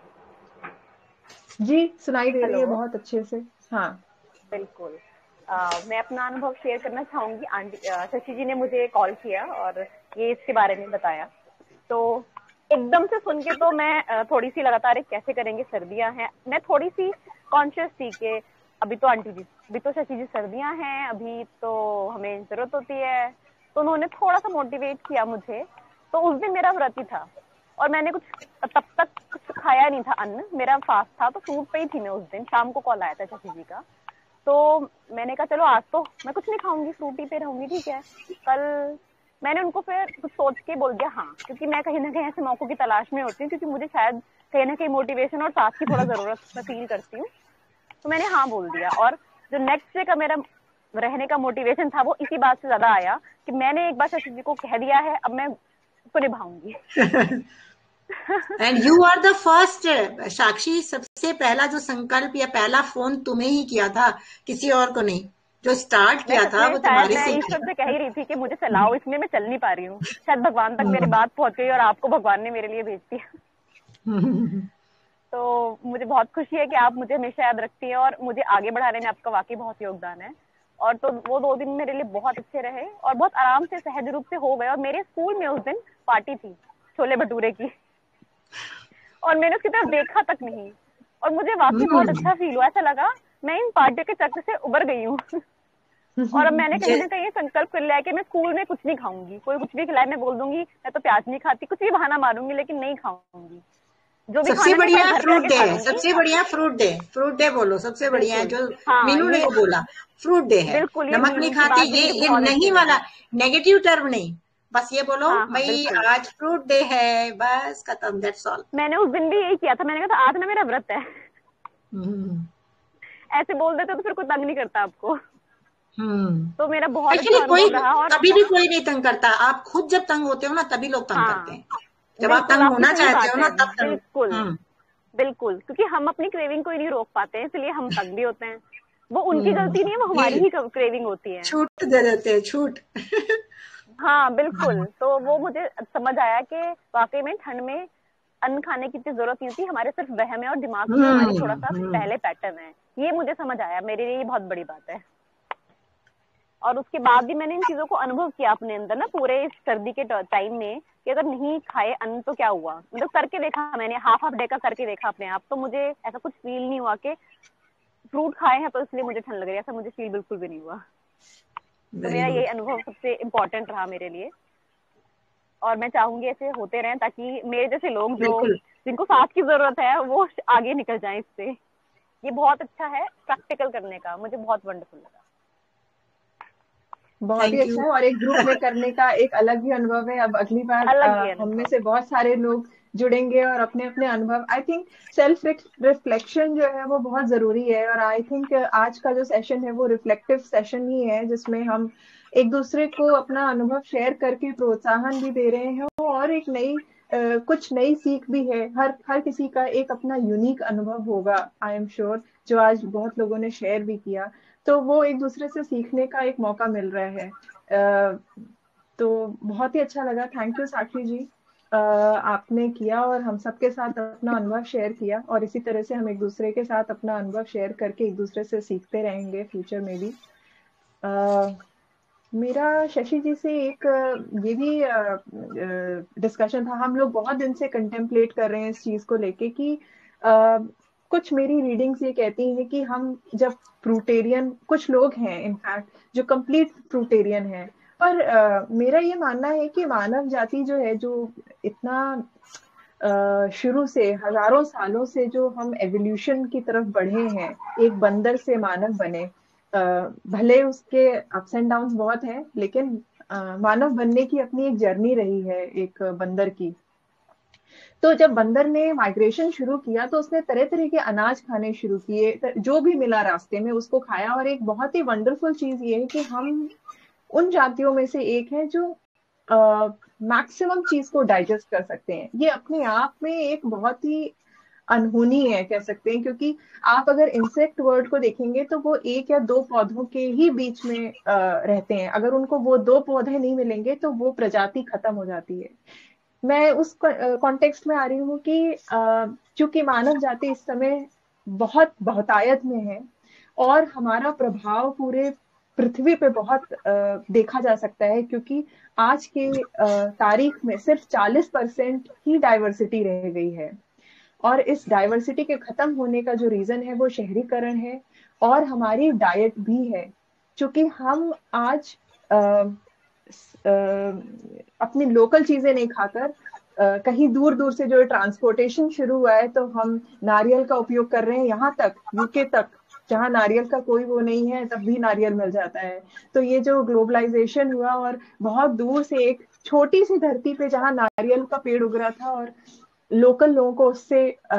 जी, सुनाई दे रही है बहुत अच्छे से। हाँ बिल्कुल। Uh, मैं अपना अनुभव शेयर करना चाहूंगी। आंटी शशि जी ने मुझे कॉल किया और ये इसके बारे में बताया, तो एकदम से सुन के तो मैं थोड़ी सी लगातार कैसे करेंगे, सर्दियां हैं, मैं थोड़ी सी कॉन्शियस थी कि अभी तो आंटी जी, अभी तो शशि जी सर्दियां हैं, अभी तो हमें जरूरत होती है। तो उन्होंने थोड़ा सा मोटिवेट किया मुझे। तो उस दिन मेरा व्रत ही था और मैंने कुछ तब तक कुछ खाया नहीं था, अन्न मेरा फास्ट था, तो फ्रूट पे ही थी मैं उस दिन। शाम को कॉल आया था शशि जी का, तो मैंने कहा चलो आज तो मैं कुछ नहीं खाऊंगी, फ्रूटी पे रहूंगी, ठीक है। कल मैंने उनको फिर कुछ सोच के बोल दिया हाँ, क्योंकि मैं कहीं ना कहीं ऐसे मौकों की तलाश में होती हूँ, क्योंकि मुझे शायद कहीं ना कहीं मोटिवेशन और साथ की थोड़ा जरूरत मैं फील करती हूँ। तो मैंने हाँ बोल दिया और जो नेक्स्ट डे का मेरा रहने का मोटिवेशन था वो इसी बात से ज्यादा आया कि मैंने एक बार शशि जी को कह दिया है, अब मैं उसको निभाऊंगी। And you are the first Sakshi, सबसे पहला जो संकल्प या पहला फोन तुम्हें ही किया था, किसी और को नहीं। जो स्टार्ट किया था वो तुम्हारे से। मैं ईश्वर से कह ही रही थी कि मुझे चलाओ, इसमें मैं चल नहीं पा रही हूँ, शायद भगवान तक मेरी बात पहुंच गई और आपको भगवान ने मेरे लिए भेज दिया। तो मुझे बहुत खुशी है कि आप मुझे हमेशा याद रखती हैं और मुझे आगे बढ़ाने में आपका वाकई बहुत योगदान है। और तो वो दो दिन मेरे लिए बहुत अच्छे रहे और बहुत आराम से सहज रूप से हो गए। और मेरे स्कूल में उस दिन पार्टी थी छोले भटूरे की और मैंने उसकी तरफ देखा तक नहीं और मुझे वाकई बहुत अच्छा फील हुआ। ऐसा लगा मैं इन पार्टियों के चक्र से उबर गई हूँ। और अब मैंने कहीं ना कहीं संकल्प कर लिया है कि मैं स्कूल में कुछ नहीं खाऊंगी, कोई कुछ भी खिलाए मैं बोल दूंगी मैं तो प्याज नहीं खाती, कुछ भी बहाना मारूंगी, लेकिन नहीं खाऊंगी। जो भी सबसे बढ़िया फ्रूट डे है, सबसे बढ़िया फ्रूट डे, फ्रूट डे बोलो सबसे बढ़िया है। जो हाँ, मीनू ने को बोला फ्रूट डे है, नमक नहीं खाते, ये ये नहीं वाला नेगेटिव टर्म नहीं, बस ये बोलो भाई आज फ्रूट डे है, बस खत्म, दैट्स ऑल। मैंने उस दिन भी यही किया था, मैंने कहा था आज ना मेरा व्रत है। ऐसे बोल देते तो फिर कोई तंग नहीं करता आपको। तो मेरा बहुत अच्छा कोई रहा और कभी भी कोई नहीं तंग करता, आप खुद जब तंग होते हो ना तभी लोग तंग करते हैं। जब आप बिल्कुल तंग आपकी होना सही चाहते बात हो ना है, तब तंग। बिल्कुल हम्म बिल्कुल, क्योंकि हम अपनी क्रेविंग को ही नहीं रोक पाते हैं, इसलिए हम तंग भी होते हैं। वो उनकी हम्म गलती नहीं है, वो हमारी जी, ही क्रेविंग होती है। छूट दे देते हैं, छूट। हाँ बिल्कुल, तो वो मुझे समझ आया कि वाकई में ठंड में अन्न खाने की इतनी जरूरत नहीं होती, हमारे सिर्फ वहम है और दिमाग में हमारी हम्म थोड़ा सा हम्म पहले पैटर्न है। ये मुझे समझ आया, मेरे लिए ये बहुत बड़ी बात है। और उसके बाद भी मैंने इन चीजों को अनुभव किया अपने अंदर ना, पूरे इस सर्दी के टाइम में, कि अगर नहीं खाए अन्न तो क्या हुआ। मतलब करके देखा मैंने, हाफ हाफ डे का करके देखा अपने आप, तो मुझे ऐसा कुछ फील नहीं हुआ कि फ्रूट खाए हैं तो इसलिए मुझे ठंड लग रही है, ऐसा मुझे फील बिल्कुल भी नहीं हुआ। तो वेरी मेरा गुड। यही अनुभव सबसे इम्पोर्टेंट रहा मेरे लिए, और मैं चाहूंगी ऐसे होते रहें, ताकि मेरे जैसे लोग जो बिल्कुल जिनको सांस की जरूरत है वो आगे निकल जाएं इससे। ये बहुत अच्छा है प्रैक्टिकल करने का, मुझे बहुत वंडरफुल लगा। बहुत ही थैंक अच्छा यू। है, और एक ग्रुप में करने का एक अलग ही अनुभव है। अब अगली बार अलग ही अ, हम में अनुभव। से बहुत सारे लोग जुड़ेंगे और अपने अपने अनुभव, आई थिंक सेल्फ रिफ्लेक्शन जो है वो बहुत जरूरी है। और आई थिंक आज का जो सेशन है वो रिफ्लेक्टिव सेशन ही है, जिसमें हम एक दूसरे को अपना अनुभव शेयर करके प्रोत्साहन भी दे रहे हैं, और एक नई अ, कुछ नई सीख भी है। हर हर किसी का एक अपना यूनिक अनुभव होगा, आई एम श्योर, जो आज बहुत लोगों ने शेयर भी किया। तो वो एक दूसरे से सीखने का एक मौका मिल रहा है। अ, तो बहुत ही अच्छा लगा। थैंक यू साक्षी जी, अ, आपने किया और हम सबके साथ अपना अनुभव शेयर किया, और इसी तरह से हम एक दूसरे के साथ अपना अनुभव शेयर करके एक दूसरे से सीखते रहेंगे फ्यूचर में भी। अ, मेरा शशि जी से एक अ, ये भी डिस्कशन था। हम लोग बहुत दिन से कंटेम्पलेट कर रहे हैं इस चीज को लेके कि अ, कुछ मेरी रीडिंग्स ये कहती हैं कि हम जब फ्रूटेरियन, कुछ लोग हैं इनफैक्ट जो कंप्लीट फ्रूटेरियन हैं, पर अ, मेरा ये मानना है कि मानव जाति जो है, जो इतना अ, शुरू से हजारों सालों से जो हम एवोल्यूशन की तरफ बढ़े हैं, एक बंदर से मानव बने, अ, भले उसके अप्स एंड डाउन्स बहुत हैं, लेकिन अ, मानव बनने की अपनी एक जर्नी रही है एक बंदर की। तो जब बंदर ने माइग्रेशन शुरू किया तो उसने तरह तरह के अनाज खाने शुरू किए, त- जो भी मिला रास्ते में उसको खाया। और एक बहुत ही वंडरफुल चीज ये है कि हम उन जातियों में से एक है जो मैक्सिमम चीज को डाइजेस्ट कर सकते हैं। ये अपने आप में एक बहुत ही अनहोनी है कह सकते हैं, क्योंकि आप अगर इंसेक्ट वर्ल्ड को देखेंगे तो वो एक या दो पौधों के ही बीच में अ, रहते हैं। अगर उनको वो दो पौधे नहीं मिलेंगे तो वो प्रजाति खत्म हो जाती है। मैं उस कॉन्टेक्स्ट में आ रही हूँ कि अ, चूंकि मानव जाति इस समय बहुत बहुतायत में है, और हमारा प्रभाव पूरे पृथ्वी पे बहुत अ, देखा जा सकता है, क्योंकि आज के अ, तारीख में सिर्फ चालीस परसेंट ही डाइवर्सिटी रह गई है। और इस डाइवर्सिटी के खत्म होने का जो रीजन है वो शहरीकरण है, और हमारी डाइट भी है। क्योंकि हम आज अ, अ, अपनी लोकल चीजें नहीं खाकर अ, कहीं दूर दूर से जो ट्रांसपोर्टेशन शुरू हुआ है, तो हम नारियल का उपयोग कर रहे हैं, यहाँ तक यूके तक, जहाँ नारियल का कोई वो नहीं है तब भी नारियल मिल जाता है। तो ये जो ग्लोबलाइजेशन हुआ, और बहुत दूर से एक छोटी सी धरती पे जहाँ नारियल का पेड़ उग रहा था और लोकल लोगों को उससे आ,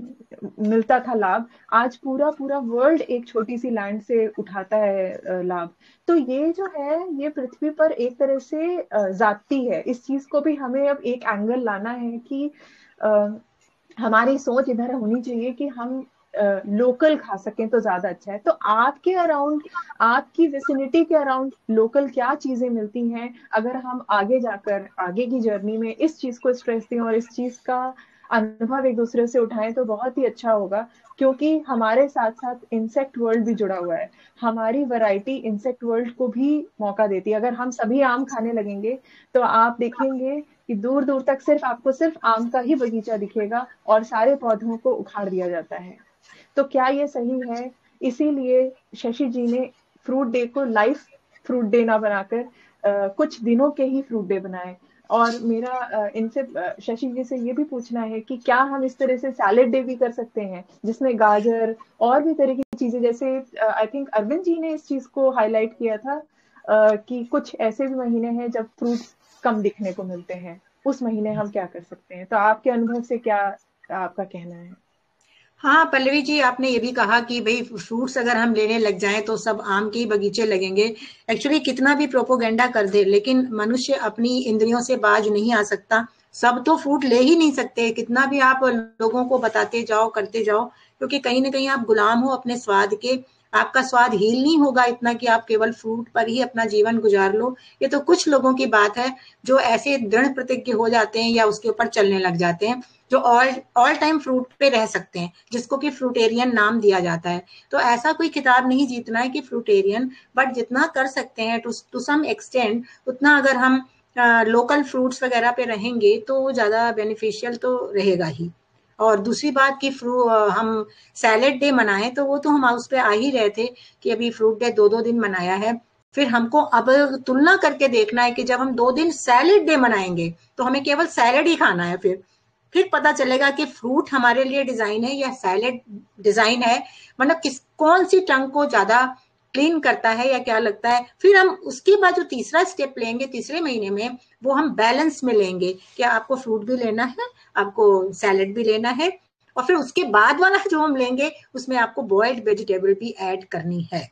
मिलता था लाभ, आज पूरा पूरा वर्ल्ड एक छोटी सी लैंड से उठाता है अ, लाभ। तो ये जो है ये पृथ्वी पर एक तरह से अ, जाती है। इस चीज को भी हमें अब एक एंगल लाना है कि आ, हमारी सोच इधर होनी चाहिए कि हम लोकल खा सकें तो ज्यादा अच्छा है। तो आपके अराउंड, आपकी विसिनिटी के अराउंड लोकल क्या चीजें मिलती हैं? अगर हम आगे जाकर आगे की जर्नी में इस चीज को स्ट्रेस दें और इस चीज का अनुभव एक दूसरे से उठाएं तो बहुत ही अच्छा होगा, क्योंकि हमारे साथ साथ इंसेक्ट वर्ल्ड भी जुड़ा हुआ है। हमारी वैरायटी इंसेक्ट वर्ल्ड को भी मौका देती है। अगर हम सभी आम खाने लगेंगे तो आप देखेंगे कि दूर दूर तक सिर्फ आपको सिर्फ आम का ही बगीचा दिखेगा और सारे पौधों को उखाड़ दिया जाता है। तो क्या ये सही है? इसीलिए शशि जी ने फ्रूट डे को लाइफ फ्रूट डे ना बनाकर अ, कुछ दिनों के ही फ्रूट डे बनाए। और मेरा अ, इनसे अ, शशि जी से ये भी पूछना है कि क्या हम इस तरह से सैलेड डे भी कर सकते हैं, जिसमें गाजर और भी तरह की चीजें, जैसे आई थिंक अरविंद जी ने इस चीज को हाईलाइट किया था अ, कि कुछ ऐसे भी महीने हैं जब फ्रूट्स कम दिखने को मिलते हैं, उस महीने हम क्या कर सकते हैं? तो आपके अनुभव से क्या आपका कहना है? हाँ पल्लवी जी, आपने ये भी कहा कि भाई फ्रूट्स अगर हम लेने लग जाएं तो सब आम के ही बगीचे लगेंगे। एक्चुअली कितना भी प्रोपोगेंडा कर दे, लेकिन मनुष्य अपनी इंद्रियों से बाज नहीं आ सकता। सब तो फ्रूट ले ही नहीं सकते, कितना भी आप लोगों को बताते जाओ करते जाओ, क्योंकि कहीं ना कहीं आप गुलाम हो अपने स्वाद के। आपका स्वाद हील नहीं होगा इतना कि आप केवल फ्रूट पर ही अपना जीवन गुजार लो। ये तो कुछ लोगों की बात है जो ऐसे दृढ़ प्रतिज्ञ हो जाते हैं या उसके ऊपर चलने लग जाते हैं, जो ऑल ऑल टाइम फ्रूट पे रह सकते हैं, जिसको कि फ्रूटेरियन नाम दिया जाता है। तो ऐसा कोई खिताब नहीं जीतना है कि फ्रूटेरियन, बट जितना कर सकते हैं टू टू सम एक्सटेंड, उतना अगर हम लोकल फ्रूट्स वगैरह पे रहेंगे तो ज्यादा बेनिफिशियल तो रहेगा ही। और दूसरी बात कि फ्रू हम सैलेड डे मनाएं, तो वो तो हम उस पे आ ही रहे थे कि अभी फ्रूट डे दो दो दिन मनाया है, फिर हमको अब तुलना करके देखना है कि जब हम दो दिन सैलेड डे मनाएंगे तो हमें केवल सैलेड ही खाना है, फिर फिर पता चलेगा कि फ्रूट हमारे लिए डिजाइन है या सैलेड डिजाइन है, मतलब किस कौन सी टंग को ज्यादा क्लीन करता है या क्या लगता है। फिर हम उसके बाद जो तीसरा स्टेप लेंगे तीसरे महीने में, वो हम बैलेंस में लेंगे कि आपको फ्रूट भी लेना है, आपको सैलेड भी लेना है, और फिर उसके बाद वाला जो हम लेंगे उसमें आपको बॉइल्ड वेजिटेबल भी ऐड करनी है।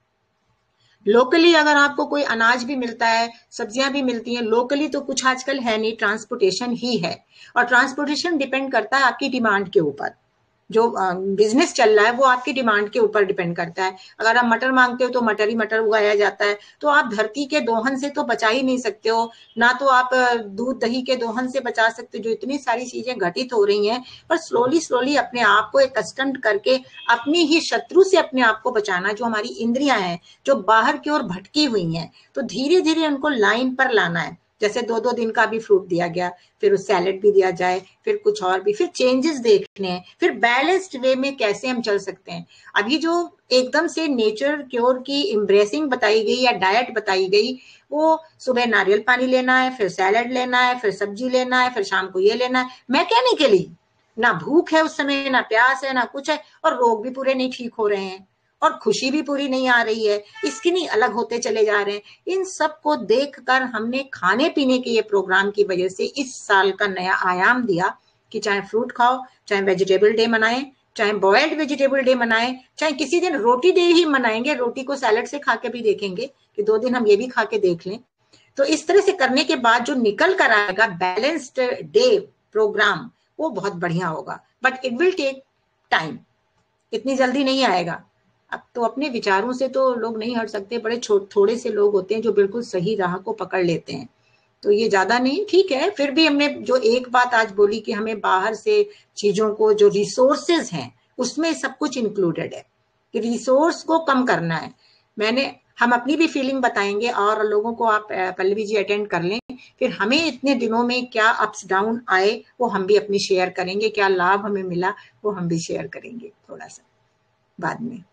लोकली अगर आपको कोई अनाज भी मिलता है, सब्जियां भी मिलती हैं लोकली, तो कुछ आजकल है नहीं, ट्रांसपोर्टेशन ही है, और ट्रांसपोर्टेशन डिपेंड करता है आपकी डिमांड के ऊपर। जो बिजनेस चल रहा है वो आपकी डिमांड के ऊपर डिपेंड करता है। अगर आप मटर मांगते हो तो मटर ही मटर उगाया जाता है, तो आप धरती के दोहन से तो बचा ही नहीं सकते हो, ना तो आप दूध दही के दोहन से बचा सकते हो, जो इतनी सारी चीजें घटित हो रही हैं। पर स्लोली स्लोली अपने आप को एक कस्टम करके अपनी ही शत्रु से अपने आप को बचाना, जो हमारी इंद्रियां हैं जो बाहर की ओर भटकी हुई हैं, तो धीरे धीरे उनको लाइन पर लाना है। जैसे दो दो दिन का भी फ्रूट दिया गया, फिर उस सैलेड भी दिया जाए, फिर कुछ और भी, फिर चेंजेस देखने हैं, फिर बैलेंस्ड वे में कैसे हम चल सकते हैं। अभी जो एकदम से नेचर क्योर की एम्ब्रेसिंग बताई गई या डाइट बताई गई, वो सुबह नारियल पानी लेना है, फिर सैलेड लेना है, फिर सब्जी लेना है, फिर शाम को ये लेना है, मैकेनिकली, ना भूख है उस समय, ना प्यास है, ना कुछ है, और रोग भी पूरे नहीं ठीक हो रहे हैं, और खुशी भी पूरी नहीं आ रही है, इसकी नहीं अलग होते चले जा रहे हैं। इन सब को देखकर हमने खाने पीने के ये प्रोग्राम की वजह से इस साल का नया आयाम दिया कि चाहे फ्रूट खाओ, चाहे वेजिटेबल डे मनाएं, चाहे बॉइल्ड वेजिटेबल डे मनाएं, चाहे किसी दिन रोटी डे ही मनाएंगे, रोटी को सैलेड से खा के भी देखेंगे कि दो दिन हम ये भी खा के देख लें। तो इस तरह से करने के बाद जो निकल कर आएगा बैलेंस्ड डे प्रोग्राम, वो बहुत बढ़िया होगा, but it will take time, इतनी जल्दी नहीं आएगा। अब तो अपने विचारों से तो लोग नहीं हट सकते, बड़े थोड़े से लोग होते हैं जो बिल्कुल सही राह को पकड़ लेते हैं, तो ये ज्यादा नहीं, ठीक है। फिर भी हमने जो एक बात आज बोली कि हमें बाहर से चीजों को, जो रिसोर्सेज हैं उसमें सब कुछ इंक्लूडेड है, कि रिसोर्स को कम करना है। मैंने हम अपनी भी फीलिंग बताएंगे और लोगों को आप पल्लवी जी अटेंड कर लें, फिर हमें इतने दिनों में क्या अप्स डाउन आए वो हम भी अपनी शेयर करेंगे, क्या लाभ हमें मिला वो हम भी शेयर करेंगे थोड़ा सा बाद में।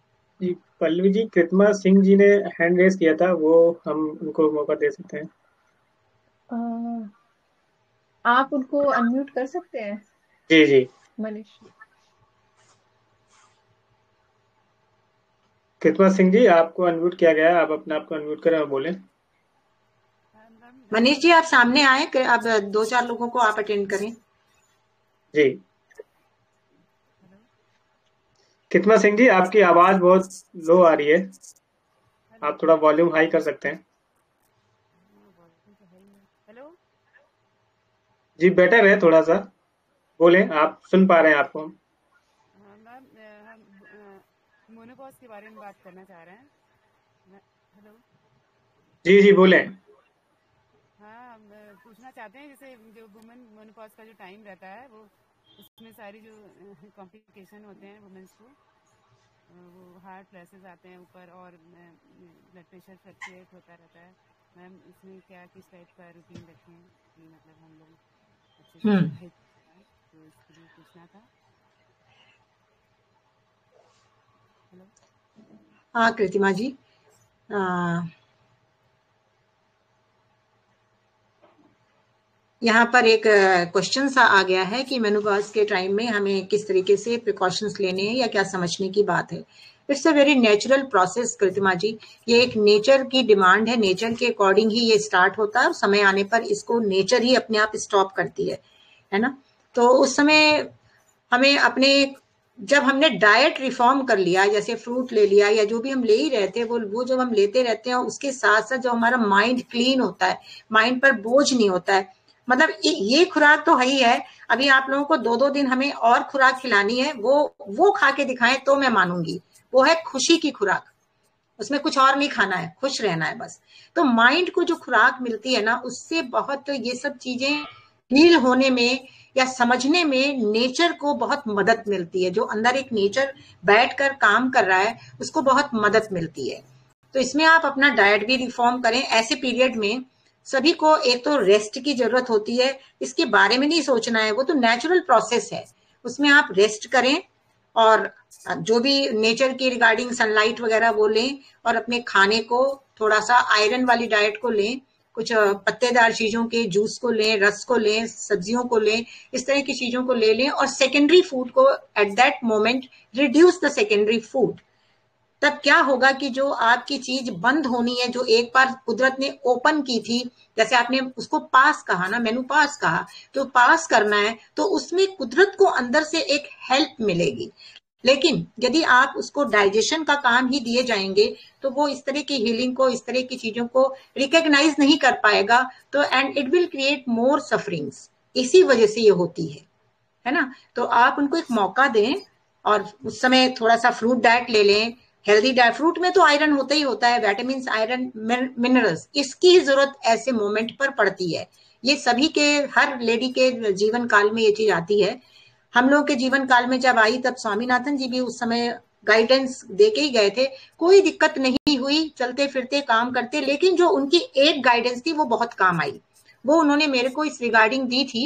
जी पल्लवी जी, कृतिमा सिंह जी ने हैंड रेज किया था, वो हम उनको मौका दे सकते हैं? आ, आप उनको अनम्यूट कर सकते हैं? जी जी मनीष। कृतिमा सिंह जी, आपको अनम्यूट किया गया है, आप अपने आप को अनम्यूट करें और बोलें। मनीष जी आप सामने आए, अब दो चार लोगों को आप अटेंड करें। जी कृतिमा सिंह जी, आपकी आवाज बहुत लो आ रही है, आप थोड़ा वॉल्यूम हाई कर सकते हैं। हेलो जी बेटर है, थोड़ा सा बोलें, आप सुन पा रहे हैं आपको। मैम हम मोनोपॉज के बारे में बात करना चाह रहे हैं। हेलो जी जी बोलें। हाँ, हम पूछना चाहते हैं जैसे जो वुमेन मोनोपॉज का जो टाइम रहता है, वो उसमें सारी जो कॉम्प्लिकेशन होते हैं वुमेन्स को, वो हार्ट फ्लैशेस आते हैं ऊपर और ब्लड प्रेशर फ्लक्चुएट होता रहता है। मैम इसमें क्या किस टाइप का रूटीन रखें कि मतलब हम लोग अच्छे से हम्म तो इसके लिए पूछना था। हेलो हाँ कृतिमा जी, आ, यहाँ पर एक क्वेश्चन सा आ गया है कि मेनोपॉज के टाइम में हमें किस तरीके से प्रिकॉशंस लेने हैं या क्या समझने की बात है। It's a very natural process Kritima ji, ये एक नेचर की डिमांड है, नेचर के अकॉर्डिंग ही ये स्टार्ट होता है और समय आने पर इसको नेचर ही अपने आप स्टॉप करती है, है ना। तो उस समय हमें अपने, जब हमने डाइट रिफॉर्म कर लिया, जैसे फ्रूट ले लिया या जो भी हम ले ही रहे थे, वो वो जब हम लेते रहते हैं उसके साथ साथ जो हमारा माइंड क्लीन होता है, माइंड पर बोझ नहीं होता है, मतलब ये खुराक तो है ही है। अभी आप लोगों को दो दो दिन हमें और खुराक खिलानी है, वो वो खा के दिखाएं तो मैं मानूंगी। वो है खुशी की खुराक, उसमें कुछ और नहीं खाना है, खुश रहना है बस। तो माइंड को जो खुराक मिलती है ना, उससे बहुत ये सब चीजें हील होने में या समझने में नेचर को बहुत मदद मिलती है। जो अंदर एक नेचर बैठकर काम कर रहा है, उसको बहुत मदद मिलती है। तो इसमें आप अपना डाइट भी रिफॉर्म करें। ऐसे पीरियड में सभी को एक तो रेस्ट की जरूरत होती है, इसके बारे में नहीं सोचना है, वो तो नेचुरल प्रोसेस है। उसमें आप रेस्ट करें और जो भी नेचर के रिगार्डिंग सनलाइट वगैरह वो लें, और अपने खाने को थोड़ा सा आयरन वाली डाइट को लें, कुछ पत्तेदार चीजों के जूस को लें, रस को लें, सब्जियों को लें, इस तरह की चीजों को ले लें। और सेकेंडरी फूड को at that moment reduce the secondary food. तब क्या होगा कि जो आपकी चीज बंद होनी है, जो एक बार कुदरत ने ओपन की थी, जैसे आपने उसको पास कहा ना, मेनू पास कहा, तो पास करना है तो उसमें कुदरत को अंदर से एक हेल्प मिलेगी। लेकिन यदि आप उसको डाइजेशन का काम ही दिए जाएंगे तो वो इस तरह की हीलिंग को, इस तरह की चीजों को रिकॉग्नाइज नहीं कर पाएगा। तो and it will create more sufferings. इसी वजह से ये होती है, है ना। तो आप उनको एक मौका दें और उस समय थोड़ा सा फ्रूट डाइट ले लें। हेल्दी डाइट, फ्रूट में तो आयरन होता ही होता है, विटामिन, आयरन, मिनरल्स, इसकी जरूरत ऐसे मोमेंट पर पड़ती है। ये सभी के, हर लेडी के जीवन काल में ये चीज आती है। हम लोग के जीवन काल में जब आई तब स्वामीनाथन जी भी उस समय गाइडेंस दे के ही गए थे, कोई दिक्कत नहीं हुई, चलते फिरते काम करते। लेकिन जो उनकी एक गाइडेंस थी वो बहुत काम आई। वो उन्होंने मेरे को इस रिगार्डिंग दी थी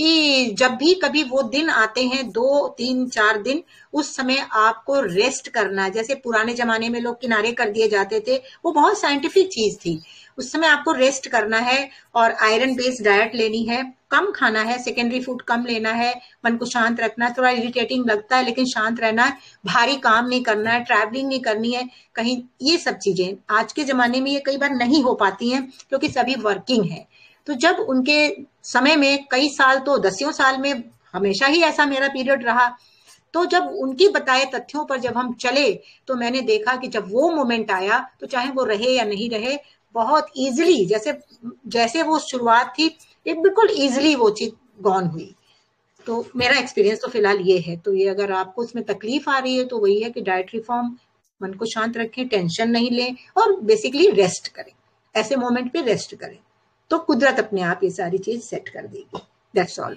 कि जब भी कभी वो दिन आते हैं, दो तीन चार दिन, उस समय आपको रेस्ट करना है। जैसे पुराने जमाने में लोग किनारे कर दिए जाते थे, वो बहुत साइंटिफिक चीज थी। उस समय आपको रेस्ट करना है और आयरन बेस्ड डाइट लेनी है, कम खाना है, सेकेंडरी फूड कम लेना है, मन को शांत रखना है। थोड़ा इरिटेटिंग लगता है लेकिन शांत रहना है, भारी काम नहीं करना है, ट्रैवलिंग नहीं करनी है कहीं। ये सब चीजें आज के जमाने में ये कई बार नहीं हो पाती हैं क्योंकि सभी वर्किंग है। तो जब उनके समय में, कई साल तो दसियों साल में हमेशा ही ऐसा मेरा पीरियड रहा, तो जब उनकी बताए तथ्यों पर जब हम चले तो मैंने देखा कि जब वो मोमेंट आया तो चाहे वो रहे या नहीं रहे, बहुत इजीली, जैसे जैसे वो शुरुआत थी, ये बिल्कुल इजीली वो चीज गॉन हुई। तो मेरा एक्सपीरियंस तो फिलहाल ये है। तो ये अगर आपको उसमें तकलीफ आ रही है तो वही है कि डाइट रिफॉर्म, मन को शांत रखें, टेंशन नहीं लें और बेसिकली रेस्ट करें। ऐसे मोमेंट पे रेस्ट करें तो कुदरत अपने आप ये सारी चीज सेट कर देगी। That's all.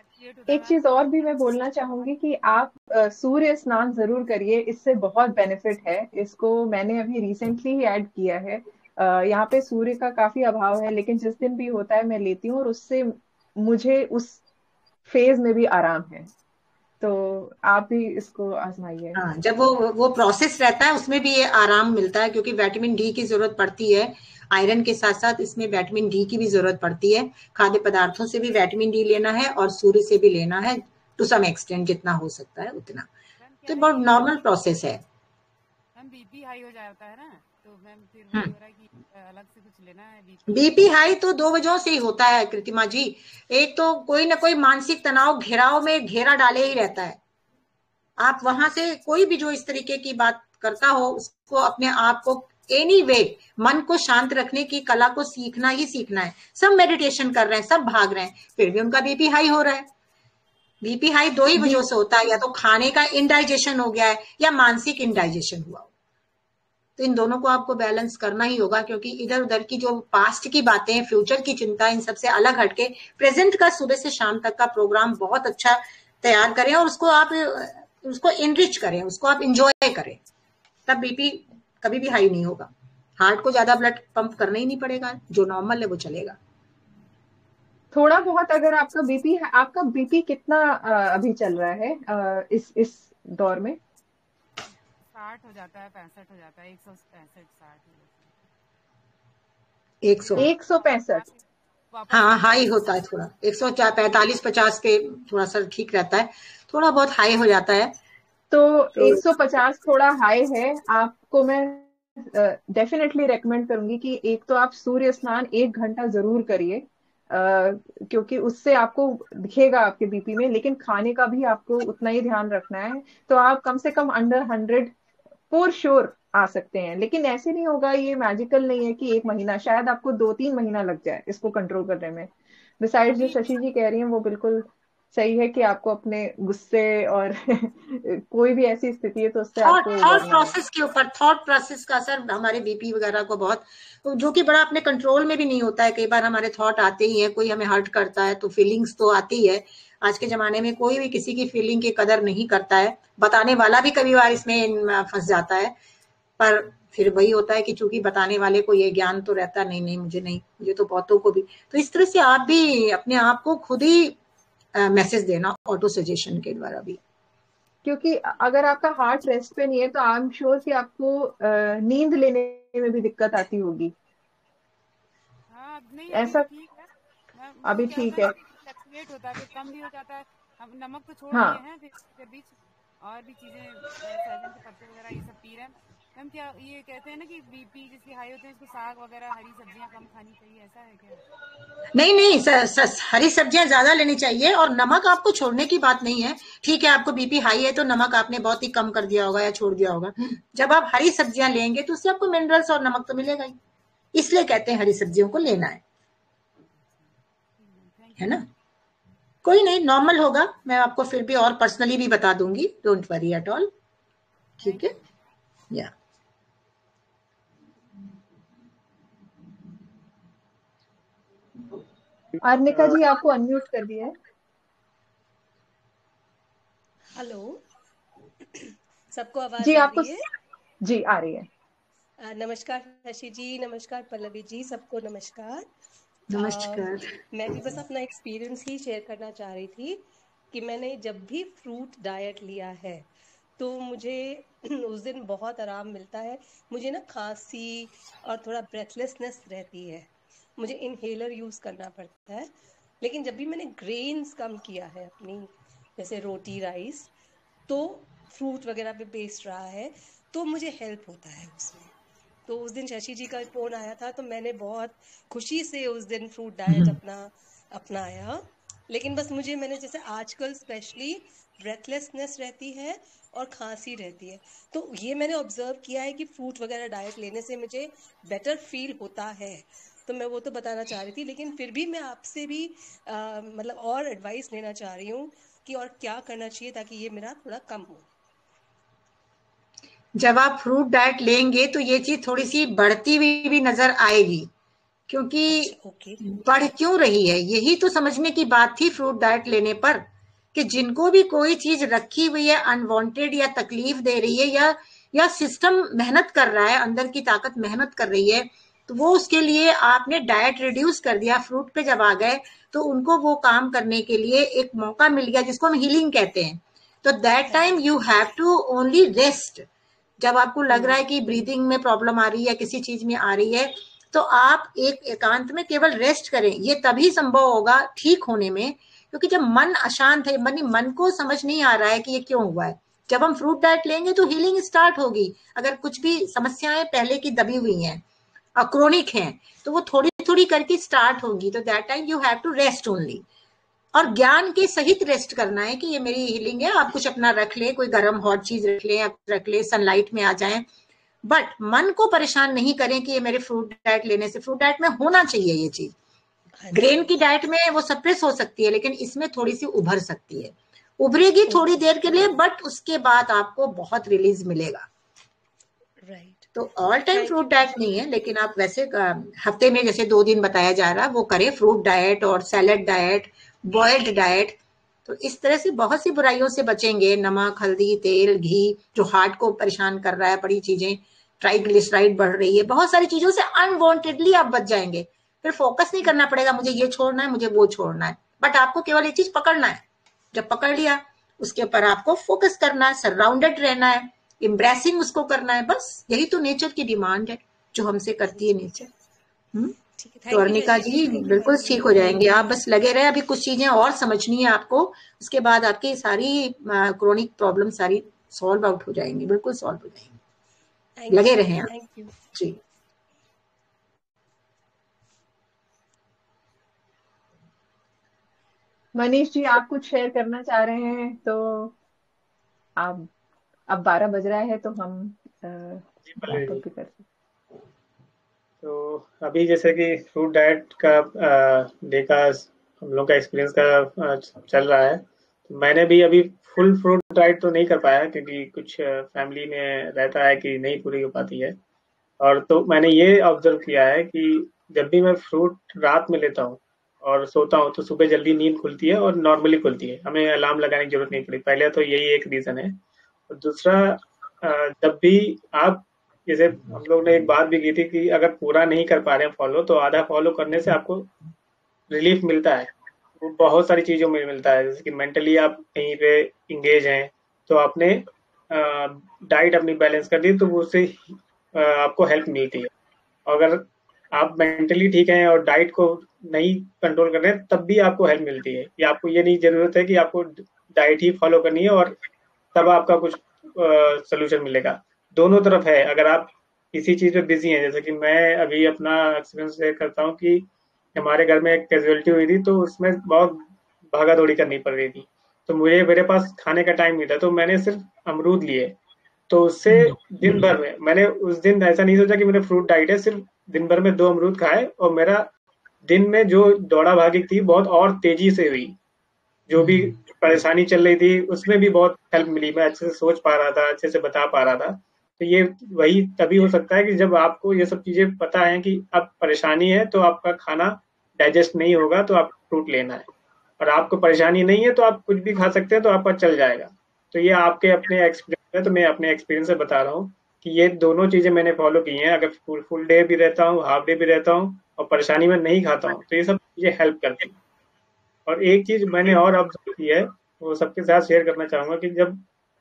एक चीज और भी मैं बोलना चाहूंगी कि आप अ, सूर्य स्नान जरूर करिए, इससे बहुत बेनिफिट है। इसको मैंने अभी रिसेंटली ही ऐड किया है। अ, यहाँ पे सूर्य का काफी अभाव है, लेकिन जिस दिन भी होता है मैं लेती हूँ और उससे मुझे उस फेज में भी आराम है। तो आप भी इसको आजमाइए। हाँ, जब वो वो प्रोसेस रहता है उसमें भी ये आराम मिलता है, क्योंकि विटामिन डी की जरूरत पड़ती है। आयरन के साथ साथ इसमें विटामिन डी की भी जरूरत पड़ती है। खाद्य पदार्थों से भी विटामिन डी लेना है और सूर्य से भी लेना है टू सम एक्सटेंट, जितना हो सकता है उतना। तो बहुत नॉर्मल प्रोसेस है। मैम बीपी हाई हो जाता है ना, तो मैम फिर वो हो रहा है कि अलग से कुछ लेना है। बीपी बीपी हाई तो दो वजहों से ही होता है कृतिमा जी। एक तो कोई ना कोई मानसिक तनाव घेराव में घेरा डाले ही रहता है। आप वहां से कोई भी जो इस तरीके की बात करता हो, उसको अपने आप को एनी वे मन को शांत रखने की कला को सीखना ही सीखना है। सब मेडिटेशन कर रहे हैं, सब भाग रहे हैं, फिर भी उनका बीपी हाई हो रहा है। बीपी हाई दो ही वजहों से होता है, या तो खाने का इनडाइजेशन हो गया है या मानसिक इनडाइजेशन हुआ हो। तो इन दोनों को आपको बैलेंस करना ही होगा, क्योंकि इधर उधर की जो पास्ट की बातें, फ्यूचर की चिंता, इन सबसे अलग हटके प्रेजेंट का सुबह से शाम तक का प्रोग्राम बहुत अच्छा तैयार करें और उसको आप उसको इनरिच करें, उसको आप इंजॉय करें। तब बीपी कभी भी हाई नहीं होगा। हार्ट को ज्यादा ब्लड पंप करना ही नहीं पड़ेगा, जो नॉर्मल है वो चलेगा। थोड़ा बहुत अगर आपका बीपी है, आपका बीपी कितना अभी चल रहा है इस इस दौर में? साठ हो जाता है, पैंसठ हो जाता है, एक सौ पैंसठ साठ एक सौ एक सौ पैंसठ हाँ हाई होता है थोड़ा। एक सौ पैंतालीस पचास पे थोड़ा सा ठीक रहता है, थोड़ा बहुत हाई हो जाता है। तो, तो एक सौ पचास थोड़ा हाई है। आपको मैं डेफिनेटली uh, रेकमेंड करूंगी कि एक तो आप सूर्य स्नान एक घंटा जरूर करिए, uh, क्योंकि उससे आपको दिखेगा आपके बीपी में। लेकिन खाने का भी आपको उतना ही ध्यान रखना है। तो आप कम से कम अंडर हंड्रेड फॉर श्योर आ सकते हैं। लेकिन ऐसे नहीं होगा, ये मैजिकल नहीं है कि एक महीना, शायद आपको दो तीन महीना लग जाए इसको कंट्रोल करने में। बिसाइड जो शशि जी कह रही हैं वो बिल्कुल सही है कि आपको अपने गुस्से और कोई भी ऐसी स्थिति है तो उससे थॉट आपको थॉट उबरना है। प्रोसेस के ऊपर, थॉट प्रोसेस का असर हमारे बीपी वगैरह को बहुत, जो कि बड़ा अपने कंट्रोल में भी नहीं होता है। कई बार हमारे थॉट आते ही है, कोई हमें हर्ट करता है तो फीलिंग्स तो आती है। आज के जमाने में कोई भी किसी की फीलिंग की कदर नहीं करता है, बताने वाला भी कभी बार इसमें फंस जाता है। पर फिर वही होता है कि चूंकि बताने वाले को ये ज्ञान तो रहता नहीं नहीं मुझे नहीं, मुझे तो बहुतों को भी। तो इस तरह से आप भी अपने आप को खुद ही मैसेज देना ऑटो सजेशन के द्वारा भी, क्योंकि अगर आपका हार्ट रेस्ट पे नहीं है तो आई एम श्योर कि आपको अ, नींद लेने में भी दिक्कत आती होगी। हाँ नहीं, अभी ऐसा तो ठीक है। मैं वो अभी क्या ठीक होता है है। ना, फ्लक्चुएट होता है, फिर कम भी हो जाता है। अब नमक तो छोड़ हाँ दिए हैं, फिर के बीच और भी चीजें, सहजन के पत्ते वगैरह ये सब पी रहे हैं। मैम क्या ये कहते हैं ना कि बीपी जिसकी हाई होते हैं इसको साग वगैरह हरी सब्जियां कम खानी चाहिए, ऐसा है क्या? नहीं नहीं स, स, हरी सब्जियां ज्यादा लेनी चाहिए, और नमक आपको छोड़ने की बात नहीं है। ठीक है, आपको बीपी हाई है तो नमक आपने बहुत ही कम कर दिया होगा या छोड़ दिया होगा। जब आप हरी सब्जियां लेंगे तो उससे आपको मिनरल्स और नमक तो मिलेगा ही, इसलिए कहते हैं हरी सब्जियों को लेना है, है ना। कोई नहीं, नॉर्मल होगा। मैं आपको फिर भी और पर्सनली भी बता दूंगी, डोंट वरी एट ऑल। ठीक है, या अर्निका जी आपको अनम्यूट कर दिया है। हेलो, सबको आवाज जी आ आपको रही है? जी आ रही है। आ, नमस्कार शशि जी, नमस्कार पल्लवी जी, सबको नमस्कार। नमस्कार। आ, मैं भी बस अपना एक्सपीरियंस ही शेयर करना चाह रही थी कि मैंने जब भी फ्रूट डाइट लिया है तो मुझे उस दिन बहुत आराम मिलता है। मुझे ना खांसी और थोड़ा ब्रेथलेसनेस रहती है, मुझे इनहेलर यूज़ करना पड़ता है। लेकिन जब भी मैंने ग्रेन्स कम किया है अपनी, जैसे रोटी राइस, तो फ्रूट वगैरह पे बेस्ड रहा है, तो मुझे हेल्प होता है उसमें। तो उस दिन शशि जी का फोन आया था तो मैंने बहुत खुशी से उस दिन फ्रूट डाइट अपना अपनाया। लेकिन बस मुझे, मैंने जैसे आजकल स्पेशली ब्रेथलेसनेस रहती है और खांसी रहती है, तो ये मैंने ऑब्जर्व किया है कि फ्रूट वगैरह डाइट लेने से मुझे बेटर फील होता है। तो मैं वो तो बताना चाह रही थी, लेकिन फिर भी मैं आपसे भी आ, मतलब और एडवाइस लेना चाह रही हूँ कि और क्या करना चाहिए ताकि ये मेरा थोड़ा कम हो। जब आप फ्रूट डाइट लेंगे तो ये चीज थोड़ी सी बढ़ती हुई भी नजर आएगी, क्योंकि अच्छा, ओके। बढ़ क्यों रही है यही तो समझने की बात थी फ्रूट डाइट लेने पर, कि जिनको भी कोई चीज रखी हुई है अनवांटेड या तकलीफ दे रही है, या या सिस्टम मेहनत कर रहा है, अंदर की ताकत मेहनत कर रही है, तो वो उसके लिए आपने डाइट रिड्यूस कर दिया, फ्रूट पे जब आ गए तो उनको वो काम करने के लिए एक मौका मिल गया जिसको हम हीलिंग कहते हैं। तो that time you have to only rest. जब आपको लग रहा है कि ब्रीदिंग में प्रॉब्लम आ रही है, किसी चीज में आ रही है, तो आप एक एकांत में केवल रेस्ट करें। ये तभी संभव होगा ठीक होने में, क्योंकि जब मन अशांत है, मन मन को समझ नहीं आ रहा है कि ये क्यों हुआ है। जब हम फ्रूट डाइट लेंगे तो हीलिंग स्टार्ट होगी। अगर कुछ भी समस्याएं पहले की दबी हुई हैं, क्रोनिक हैं, तो वो थोड़ी थोड़ी करके स्टार्ट होगी। तो that time you have to rest only, और ज्ञान के सहित रेस्ट करना है कि ये मेरी हीलिंग है। आप कुछ अपना रख ले, कोई गर्म हॉट चीज रख ले, आप रख ले, सनलाइट में आ जाएं, बट मन को परेशान नहीं करें कि ये मेरे फ्रूट डाइट लेने से। फ्रूट डाइट में होना चाहिए ये चीज। ग्रेन की डाइट में वो सप्रेस हो सकती है, लेकिन इसमें थोड़ी सी उभर सकती है, उभरेगी थोड़ी देर के लिए, बट उसके बाद आपको बहुत रिलीज मिलेगा। राइट। तो ऑल टाइम फ्रूट डाइट नहीं है, लेकिन आप वैसे हफ्ते में जैसे दो दिन बताया जा रहा है वो करें, फ्रूट डाइट और सैलेड डाइट, बॉइल्ड डाइट। तो इस तरह से बहुत सी बुराइयों से बचेंगे। नमक, हल्दी, तेल, घी जो हार्ट को परेशान कर रहा है, बड़ी चीजें, ट्राइग्लिसराइड बढ़ रही है, बहुत सारी चीजों से अनवांटेडली आप बच जाएंगे। फिर फोकस नहीं करना पड़ेगा मुझे ये छोड़ना है, मुझे वो छोड़ना है, बट आपको केवल एक चीज पकड़ना है। जब पकड़ लिया उसके ऊपर आपको फोकस करना है, सराउंडेड रहना है, एम्ब्रेसिंग उसको करना है। बस यही तो नेचर की डिमांड है जो हमसे करती है नेचर। हम्म तो अर्निका जी बिल्कुल ठीक हो जाएंगे आप, बस लगे रहे। अभी कुछ चीजें और समझनी है आपको, उसके बाद आपकी सारी क्रोनिक प्रॉब्लम सारी सॉल्व आउट हो जाएंगी, बिल्कुल सॉल्व हो जाएंगी। लगे रहे आप जी। मनीष जी आप कुछ शेयर करना चाह रहे हैं तो आप, अब बारह बज रहा है तो हम रैप अप भी कर सकते। तो अभी जैसे कि फ्रूट डाइट का डे का हम लोग का एक्सपीरियंस का चल रहा है। तो मैंने भी अभी फुल फ्रूट डाइट तो नहीं कर पाया क्योंकि कुछ फैमिली में रहता है कि नहीं पूरी हो पाती है। और तो मैंने ये ऑब्जर्व किया है कि जब भी मैं फ्रूट रात में लेता हूँ और सोता हूँ तो सुबह जल्दी नींद खुलती है और नॉर्मली खुलती है, हमें अलार्म लगाने की जरूरत नहीं पड़ी। पहले तो यही एक रीजन है। और दूसरा, जब भी आप, जैसे हम लोग ने एक बात भी की थी कि अगर पूरा नहीं कर पा रहे हैं फॉलो, तो आधा फॉलो करने से आपको रिलीफ मिलता है। वो बहुत सारी चीजों में मिलता है, जैसे कि मेंटली आप कहीं पे इंगेज हैं तो आपने डाइट अपनी बैलेंस कर दी तो वो उससे आपको हेल्प मिलती है। अगर आप मेंटली ठीक हैं और डाइट को नहीं कंट्रोल कर रहे हैं तब भी आपको हेल्प मिलती है। कि आपको ये नहीं जरूरत है कि आपको डाइट ही फॉलो करनी है और तब आपका कुछ सोल्यूशन मिलेगा। दोनों तरफ है। अगर आप किसी चीज में बिजी हैं, जैसे कि मैं अभी अपना एक्सपीरियंस शेयर करता हूँ कि हमारे घर में एक कैजुअलिटी हुई थी तो उसमें बहुत भागा दौड़ी करनी पड़ रही थी, तो मुझे मेरे पास खाने का टाइम नहीं था, तो मैंने सिर्फ अमरूद लिए। तो उससे दिन भर में मैंने उस दिन ऐसा नहीं सोचा कि मेरे फ्रूट डाइट है, सिर्फ दिन भर में दो अमरूद खाए और मेरा दिन में जो दौड़ा भागी थी बहुत और तेजी से हुई। जो भी परेशानी चल रही थी उसमें भी बहुत हेल्प मिली, मैं अच्छे से सोच पा रहा था, अच्छे से बता पा रहा था। तो ये वही तभी हो सकता है कि जब आपको ये सब चीजें पता है कि अब परेशानी है तो आपका खाना डाइजेस्ट नहीं होगा तो आप फ्रूट लेना है, और आपको परेशानी नहीं है तो आप कुछ भी खा सकते हैं तो आपका चल जाएगा। तो ये आपके अपने एक्सपीरियंस है, तो मैं अपने एक्सपीरियंस से बता रहा हूँ कि ये दोनों चीजें मैंने फॉलो की हैं। अगर फुल फुल डे भी रहता हूँ, हाफ डे भी रहता हूँ और परेशानी में नहीं खाता हूँ तो ये सब चीजें हेल्प करती हैं। और एक चीज मैंने और ऑब्जर्व की है, वो सबके साथ शेयर करना चाहूंगा कि जब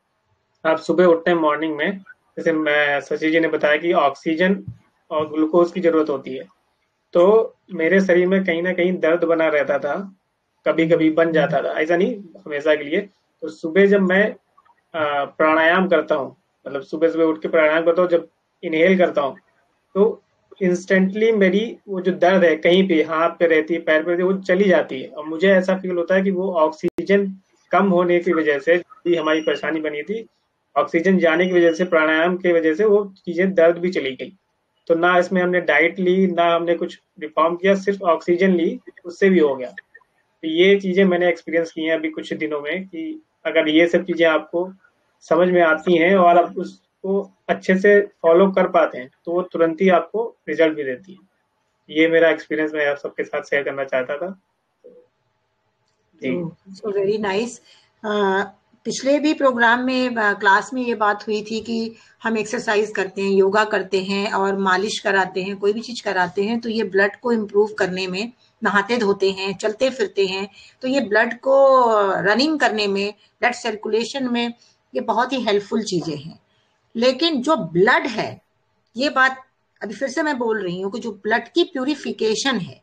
आप सुबह उठते हैं मॉर्निंग में, जैसे मैं शशि जी ने बताया कि ऑक्सीजन और ग्लूकोज की जरूरत होती है, तो मेरे शरीर में कहीं ना कहीं दर्द बना रहता था, कभी कभी बन जाता था, ऐसा नहीं हमेशा के लिए। तो सुबह जब मैं प्राणायाम करता हूँ, मतलब सुबह सुबह उठ के प्राणायाम करता हूँ, जब इनहेल करता हूँ तो इंस्टेंटली मेरी वो जो दर्द है कहीं पे हाथ पे रहती है, पैर पे रहती है, वो चली जाती है। और मुझे ऐसा फील होता है कि वो ऑक्सीजन कम होने की वजह से जो हमारी परेशानी बनी थी, ऑक्सीजन जाने की वजह से, प्राणायाम की वजह से वो चीजें दर्द भी चली गई। तो ना इसमें हमने डाइट ली, ना हमने कुछ रिफॉर्म किया, सिर्फ ऑक्सीजन ली, उससे भी हो गया। तो ये चीजें मैंने एक्सपीरियंस की हैं अभी कुछ दिनों में कि अगर ये सब चीजें आपको समझ में आती हैं और आप उसको अच्छे से फॉलो कर पाते हैं तो वो तुरंत ही आपको रिजल्ट भी देती है। ये मेरा एक्सपीरियंस मैं आप सबके साथ शेयर करना चाहता था। So very nice. पिछले भी प्रोग्राम में क्लास में ये बात हुई थी कि हम एक्सरसाइज करते हैं, योगा करते हैं और मालिश कराते हैं, कोई भी चीज कराते हैं तो ये ब्लड को इम्प्रूव करने में, नहाते धोते हैं, चलते फिरते हैं, तो ये ब्लड को रनिंग करने में, ब्लड सर्कुलेशन में ये बहुत ही हेल्पफुल चीजें हैं। लेकिन जो ब्लड है, ये बात अभी फिर से मैं बोल रही हूँ कि जो ब्लड की प्यूरिफिकेशन है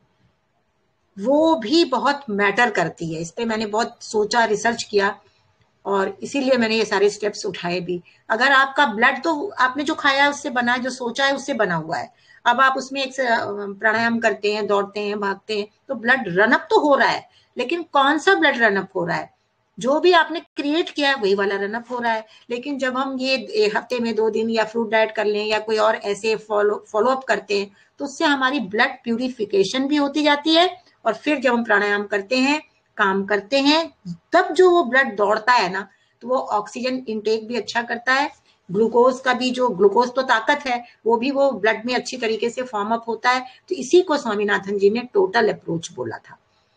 वो भी बहुत मैटर करती है। इस पे मैंने बहुत सोचा, रिसर्च किया और इसीलिए मैंने ये सारे स्टेप्स उठाए भी। अगर आपका ब्लड तो आपने जो खाया है उससे बना है, जो सोचा है उससे बना हुआ है, अब आप उसमें एक प्राणायाम करते हैं, दौड़ते हैं, भागते हैं, तो ब्लड रनअप तो हो रहा है, लेकिन कौन सा ब्लड रनअप हो रहा है? जो भी आपने क्रिएट किया है वही वाला रनअप हो रहा है। लेकिन जब हम ये हफ्ते में दो दिन या फ्रूट डाइट कर लें या कोई और ऐसे फॉलो फॉलो अप करते हैं तो उससे हमारी ब्लड प्यूरिफिकेशन भी होती जाती है। और फिर जब हम प्राणायाम करते हैं, काम करते हैं, तब जो वो ब्लड दौड़ता है ना, तो वो ऑक्सीजन इंटेक भी अच्छा करता है, ग्लूकोज का भी, जो ग्लूकोज तो ताकत है, वो भी वो ब्लड में अच्छी तरीके से फॉर्म अप होता है। तो इसी को स्वामीनाथन जी ने टोटल अप्रोच बोला था।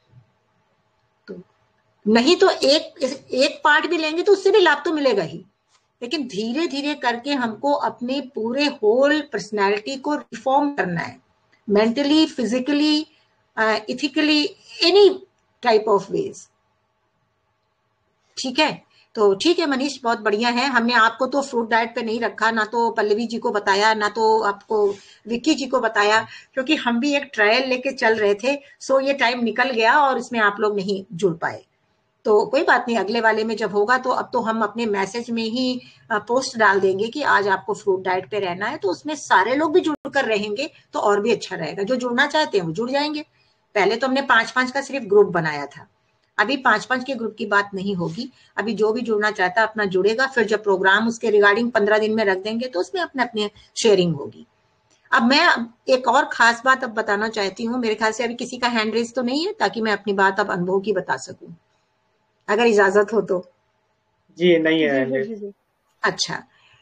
तो नहीं तो एक एक पार्ट भी लेंगे तो उससे भी लाभ तो मिलेगा ही, लेकिन धीरे धीरे करके हमको अपने पूरे होल पर्सनैलिटी को रिफॉर्म करना है, mentally, physically, ethically, any type of ways. ठीक है, तो ठीक है मनीष, बहुत बढ़िया है। हमने आपको तो फ्रूट डाइट पे नहीं रखा, ना तो पल्लवी जी को बताया, ना तो आपको विक्की जी को बताया, क्योंकि हम भी एक ट्रायल लेके चल रहे थे। सो ये टाइम निकल गया और इसमें आप लोग नहीं जुड़ पाए। तो कोई बात नहीं, अगले वाले में जब होगा तो अब तो हम अपने मैसेज में ही पोस्ट डाल देंगे कि आज आपको फ्रूट डाइट पे रहना है, तो उसमें सारे लोग भी जुड़कर रहेंगे तो और भी अच्छा रहेगा। जो जुड़ना चाहते हैं वो जुड़ जाएंगे। पहले तो हमने पांच पांच का सिर्फ ग्रुप बनाया था, अभी पांच पांच के ग्रुप की बात नहीं होगी। अभी जो भी जुड़ना चाहता है अपना जुड़ेगा, फिर जब प्रोग्राम उसके रिगार्डिंग पंद्रह दिन में रख देंगे तो उसमें अपने अपने शेयरिंग होगी। अब मैं एक और खास बात अब बताना चाहती हूँ। मेरे ख्याल से अभी किसी का हैंड रेज तो नहीं है, ताकि मैं अपनी बात अब अनुभव की बता सकूं, अगर इजाजत हो तो। जी नहीं है जी हैंड रेज। शशि जी। अच्छा,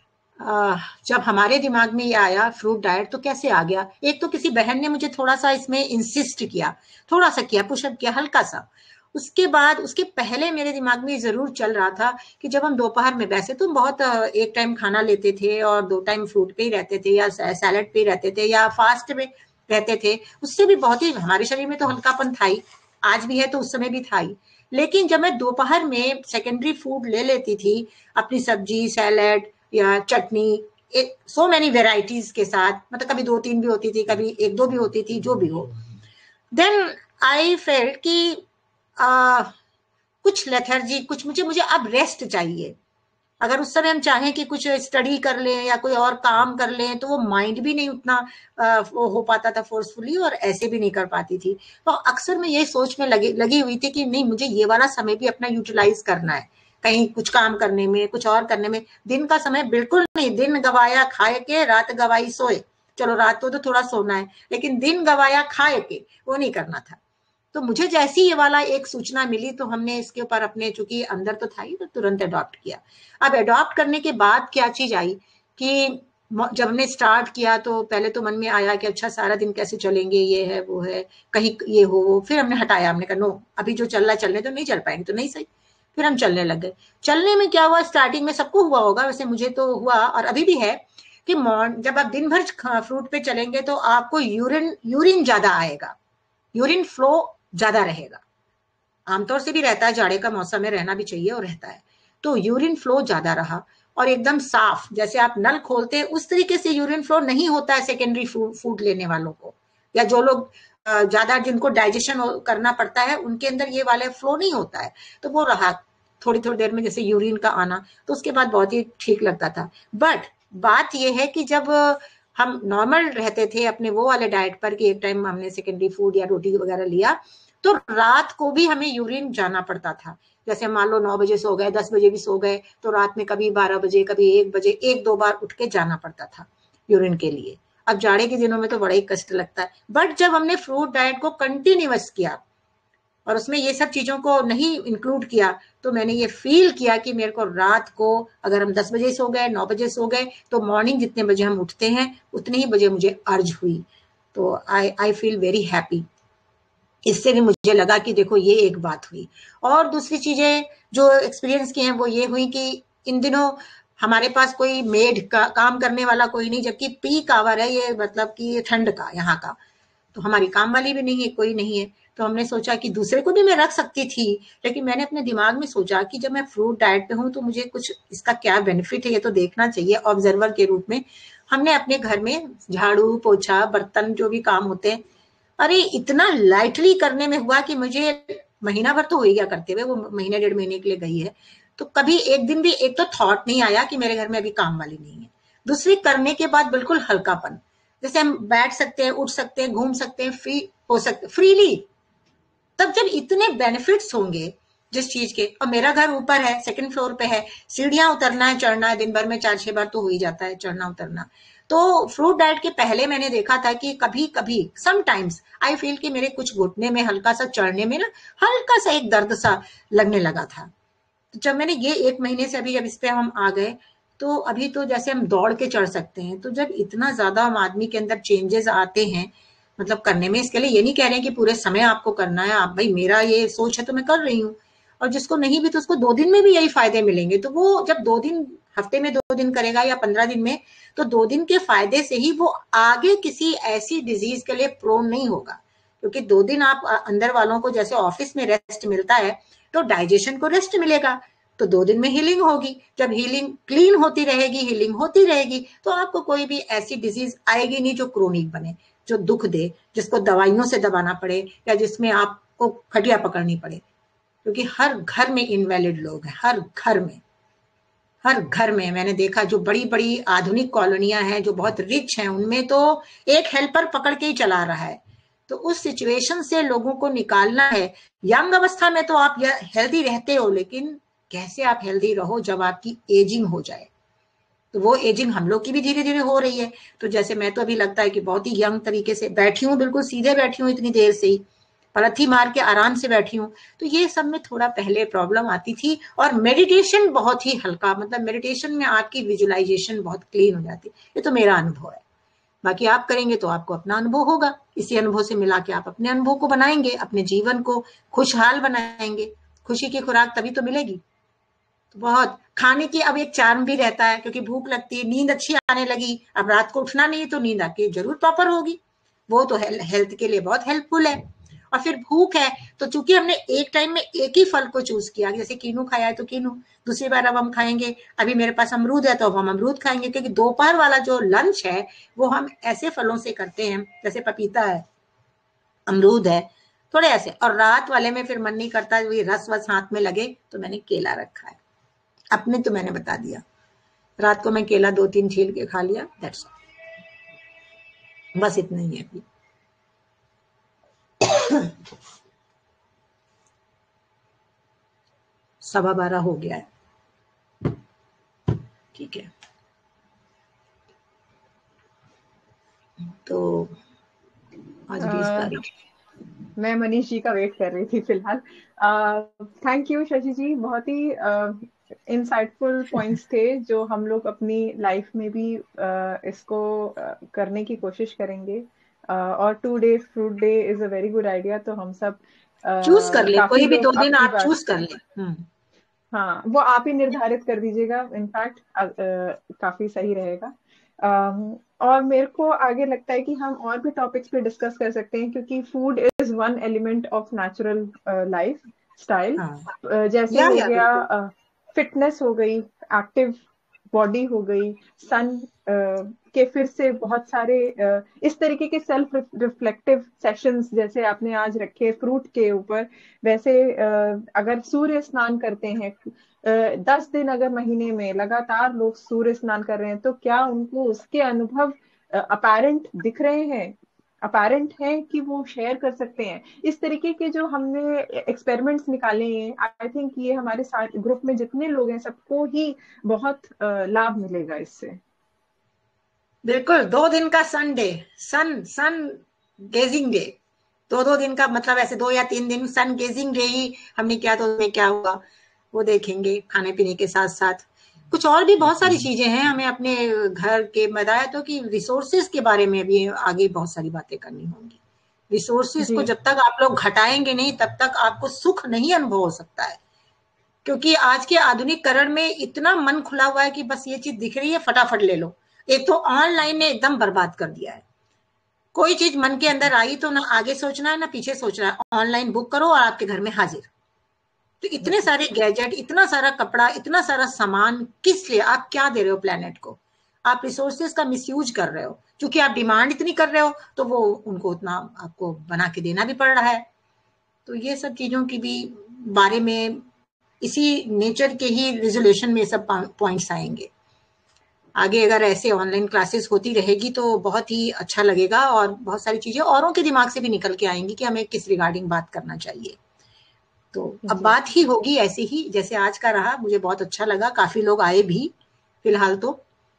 आ, जब हमारे दिमाग में ये आया फ्रूट डाइट, तो कैसे आ गया? एक तो किसी बहन ने मुझे थोड़ा सा इसमें इंसिस्ट किया, थोड़ा सा किया, पुशअप किया हल्का सा। उसके बाद, उसके पहले मेरे दिमाग में जरूर चल रहा था कि जब हम दोपहर में, वैसे तो बहुत एक टाइम खाना लेते थे और दो टाइम फ्रूट पे ही रहते थे या सैलेड पे ही रहते थे या फास्ट में रहते थे, उससे भी बहुत ही हमारे शरीर में तो हल्कापन था ही, आज भी है तो उस समय भी था ही। लेकिन जब मैं दोपहर में सेकेंडरी फूड ले लेती थी, अपनी सब्जी, सैलेड या चटनी, एक सो मैनी वेराइटीज के साथ, मतलब कभी दो तीन भी होती थी, कभी एक दो भी होती थी, जो भी हो, देन आई फेल्ट कि आ, कुछ लेथर्जी, कुछ मुझे मुझे अब रेस्ट चाहिए। अगर उस समय हम चाहें कि कुछ स्टडी कर लें या कोई और काम कर लें, तो वो माइंड भी नहीं उतना आ, वो हो पाता था फोर्सफुली, और ऐसे भी नहीं कर पाती थी। तो अक्सर मैं ये सोच में लगी लगी हुई थी कि नहीं, मुझे ये वाला समय भी अपना यूटिलाइज करना है, कहीं कुछ काम करने में, कुछ और करने में। दिन का समय बिल्कुल नहीं, दिन गवाया खाए के, रात गवाई सोए। चलो रात को तो थोड़ा सोना है, लेकिन दिन गवाया खाए के वो नहीं करना था। तो मुझे जैसी ये वाला एक सूचना मिली, तो हमने इसके ऊपर अपने, चूंकि अंदर तो था ही, तो तुरंत अडॉप्ट किया। अब अडॉप्ट करने के बाद क्या चीज आई कि जब हमने स्टार्ट किया, तो पहले तो मन में आया कि अच्छा सारा दिन कैसे चलेंगे, ये है वो है, कहीं ये हो वो। फिर हमने हटाया, हमने कहा नो, अभी जो चल रहा है चलने तो नहीं चल पाएंगे, तो नहीं सही। फिर हम चलने लग गए। चलने में क्या हुआ, स्टार्टिंग में सबको हुआ होगा, वैसे मुझे तो हुआ और अभी भी है, कि जब आप दिन भर फ्रूट पे चलेंगे तो आपको यूरिन यूरिन ज्यादा आएगा, यूरिन फ्लो ज्यादा रहेगा। आमतौर से भी रहता है, जाड़े का मौसम में रहना भी चाहिए और रहता है। तो यूरिन फ्लो ज्यादा रहा और एकदम साफ, जैसे आप नल खोलते हैं उस तरीके से यूरिन फ्लो नहीं होता है सेकेंडरी फूड लेने वालों को, या जो लोग ज्यादा, जिनको डाइजेशन करना पड़ता है, उनके अंदर ये वाले फ्लो नहीं होता है। तो वो रहा थोड़ी थोड़ी देर में जैसे यूरिन का आना, तो उसके बाद बहुत ही ठीक लगता था। बट बात यह है कि जब हम नॉर्मल रहते थे अपने वो वाले डाइट पर, कि एक टाइम हमने सेकेंडरी फूड या रोटी वगैरह लिया, तो रात को भी हमें यूरिन जाना पड़ता था। जैसे मान लो नौ बजे सो गए, दस बजे भी सो गए, तो रात में कभी बारह बजे, कभी एक बजे, एक दो बार उठ के जाना पड़ता था यूरिन के लिए। अब जाड़े के दिनों में तो बड़ा ही कष्ट लगता है। बट जब हमने फ्रूट डाइट को कंटिन्यूअस किया और उसमें ये सब चीजों को नहीं इंक्लूड किया, तो मैंने ये फील किया कि मेरे को रात को, अगर हम दस बजे सो गए, नौ बजे सो गए, तो मॉर्निंग जितने बजे हम उठते हैं उतने ही बजे मुझे अर्ज हुई। तो I I feel very happy. इससे भी मुझे लगा कि देखो ये एक बात हुई। और दूसरी चीजें जो एक्सपीरियंस की हैं वो ये हुई कि इन दिनों हमारे पास कोई मेड का काम करने वाला कोई नहीं, जबकि पीक आवर है ये, मतलब कि ठंड का यहाँ का, तो हमारी काम वाली भी नहीं है, कोई नहीं है। तो हमने सोचा कि दूसरे को भी मैं रख सकती थी, लेकिन मैंने अपने दिमाग में सोचा कि जब मैं फ्रूट डाइट पे हूँ तो मुझे कुछ इसका क्या बेनिफिट है ये तो देखना चाहिए, ऑब्जर्वर के रूप में। हमने अपने घर में झाड़ू पोछा बर्तन जो भी काम होते हैं, अरे इतना लाइटली करने में हुआ कि मुझे महीना भर तो हो ही गया करते हुए, वो महीने डेढ़ महीने के लिए गई है, तो कभी एक दिन भी एक तो थॉट नहीं आया कि मेरे घर में अभी काम वाली नहीं है। दूसरी, करने के बाद बिल्कुल हल्कापन, जैसे हम बैठ सकते हैं, उठ सकते हैं, घूम सकते हैं, फ्री हो सकते फ्रीली। तब जब इतने बेनिफिट्स होंगे जिस चीज के, और मेरा घर ऊपर है, सेकंड फ्लोर पे है, सीढ़ियां उतरना है चढ़ना है, दिन भर में चार छह बार तो हो ही जाता है चढ़ना उतरना। तो फ्रूट डाइट के पहले मैंने देखा था कि कभी कभी समटाइम्स आई फील कि मेरे कुछ घुटने में हल्का सा, चढ़ने में ना हल्का सा एक दर्द सा लगने लगा था। तो जब मैंने ये एक महीने से अभी जब इस पे हम आ गए, तो अभी तो जैसे हम दौड़ के चढ़ सकते हैं। तो जब इतना ज्यादा हम आदमी के अंदर चेंजेस आते हैं, मतलब करने में, इसके लिए ये नहीं कह रहे हैं कि पूरे समय आपको करना है, आप भाई मेरा ये सोच है तो मैं कर रही हूँ, और जिसको नहीं भी तो उसको दो दिन में भी यही फायदे मिलेंगे। तो वो जब दो दिन, हफ्ते में दो दिन करेगा या पंद्रह दिन में, तो दो दिन के फायदे से ही वो आगे किसी ऐसी डिजीज के लिए प्रोन नहीं होगा। क्योंकि दो दिन आप अंदर वालों को, जैसे ऑफिस में रेस्ट मिलता है तो डाइजेशन को रेस्ट मिलेगा, तो दो दिन में हीलिंग होगी। जब हीलिंग क्लीन होती रहेगी, हीलिंग होती रहेगी, तो आपको कोई भी ऐसी डिजीज आएगी नहीं जो क्रोनिक बने, जो दुख दे, जिसको दवाइयों से दबाना पड़े या जिसमें आपको खटिया पकड़नी पड़े। क्योंकि हर घर में इनवैलिड लोग हैं, हर घर में, हर घर में मैंने देखा। जो बड़ी बड़ी आधुनिक कॉलोनियां हैं, जो बहुत रिच हैं, उनमें तो एक हेल्पर पकड़ के ही चला रहा है। तो उस सिचुएशन से लोगों को निकालना है। यंग अवस्था में तो आप हेल्दी रहते हो, लेकिन कैसे आप हेल्दी रहो जब आपकी एजिंग हो जाए। तो वो एजिंग हम लोग की भी धीरे धीरे हो रही है। तो जैसे मैं तो अभी लगता है कि बहुत ही यंग तरीके से बैठी हूँ, बिल्कुल सीधे बैठी हूँ, इतनी देर से ही पलथी मार के आराम से बैठी हूँ। तो ये सब में थोड़ा पहले प्रॉब्लम आती थी। और मेडिटेशन बहुत ही हल्का, मतलब मेडिटेशन में आपकी विजुअलाइजेशन बहुत क्लीन हो जाती है। ये तो मेरा अनुभव है, बाकी आप करेंगे तो आपको अपना अनुभव होगा। इसी अनुभव से मिला के आप अपने अनुभव को बनाएंगे, अपने जीवन को खुशहाल बनाएंगे। खुशी की खुराक तभी तो मिलेगी। तो बहुत खाने की अब एक चार्म भी रहता है, क्योंकि भूख लगती है, नींद अच्छी आने लगी, अब रात को उठना नहीं तो नींद आपकी जरूर प्रॉपर होगी, वो तो हेल्थ के लिए बहुत हेल्पफुल है। और फिर भूख है तो चूंकि हमने एक टाइम में एक ही फल को चूज किया, जैसे कीनू खाया है तो कीनू, दूसरी बार अब हम खाएंगे, अभी मेरे पास अमरूद है तो अब हम अमरूद खाएंगे, क्योंकि दोपहर वाला जो लंच है वो हम ऐसे फलों से करते हैं, जैसे पपीता है, अमरूद है, थोड़े ऐसे। और रात वाले में फिर मन नहीं करता वही रस वस हाथ में लगे, तो मैंने केला रखा है। अपने तो मैंने बता दिया, रात को मैं केला दो तीन छील के खा लिया, दैट्स ऑल, बस इतना ही है अभी। सवा बारह हो गया है, ठीक है। तो आज बीस तारीख, मैं मनीष जी का वेट कर रही थी फिलहाल। थैंक यू शशि जी, बहुत ही इंसाइटफुल पॉइंट्स थे जो हम लोग अपनी लाइफ में भी uh, इसको uh, करने की कोशिश करेंगे। uh, और today fruit day is a very good idea. तो हम सब uh, चूज कर ले, काफी कोई भी दो लोग दिन आपकी आप बात, चूज कर ले। हाँ वो आप ही निर्धारित कर दीजिएगा, इनफैक्ट काफी सही रहेगा। um, और मेरे को आगे लगता है कि हम और भी टॉपिक्स पे डिस्कस कर सकते हैं, क्योंकि food is one element of natural lifestyle. जैसे या, हो या, गया फिटनेस, uh, हो गई एक्टिव बॉडी, हो गई सन uh, के फिर से बहुत सारे uh, इस तरीके के सेल्फ रिफ्लेक्टिव सेशंस जैसे आपने आज रखे फ्रूट के ऊपर, वैसे uh, अगर सूर्य स्नान करते हैं uh, दस दिन अगर महीने में लगातार लोग सूर्य स्नान कर रहे हैं, तो क्या उनको उसके अनुभव अपेरेंट uh, दिख रहे हैं, अपेरेंट है कि वो शेयर कर सकते हैं? इस तरीके के जो हमने एक्सपेरिमेंट्स निकाले हैं, आई थिंक ये हमारे साथ ग्रुप में जितने लोग हैं सबको ही बहुत लाभ मिलेगा इससे। बिल्कुल, दो दिन का sun day, sun sun gazing day, दो दो दिन का, मतलब ऐसे दो या तीन दिन सन गेजिंग डे ही हमने किया, तो उसमें क्या हुआ वो देखेंगे, खाने पीने के साथ साथ कुछ और भी बहुत सारी चीजें हैं। हमें अपने घर के, बताया तो कि रिसोर्सेज के बारे में भी आगे बहुत सारी बातें करनी होंगी। रिसोर्सेज को जब तक आप लोग घटाएंगे नहीं, तब तक आपको सुख नहीं अनुभव हो सकता है, क्योंकि आज के आधुनिकरण में इतना मन खुला हुआ है कि बस ये चीज दिख रही है फटाफट ले लो। एक तो ऑनलाइन ने एकदम बर्बाद कर दिया है, कोई चीज मन के अंदर आई तो ना आगे सोचना है ना पीछे सोचना है, ऑनलाइन बुक करो और आपके घर में हाजिर। तो इतने सारे गैजेट, इतना सारा कपड़ा, इतना सारा सामान, किस लिए? आप क्या दे रहे हो प्लेनेट को? आप रिसोर्सेज का मिसयूज कर रहे हो, क्योंकि आप डिमांड इतनी कर रहे हो तो वो उनको उतना आपको बना के देना भी पड़ रहा है। तो ये सब चीजों की भी बारे में इसी नेचर के ही रिजोल्यूशन में सब पॉइंट्स आएंगे। आगे अगर ऐसे ऑनलाइन क्लासेस होती रहेगी तो बहुत ही अच्छा लगेगा, और बहुत सारी चीजें औरों के दिमाग से भी निकल के आएंगी कि हमें किस रिगार्डिंग बात करना चाहिए। तो अब बात ही होगी ऐसे ही जैसे आज का रहा। मुझे बहुत अच्छा लगा, काफी लोग आए भी फिलहाल तो।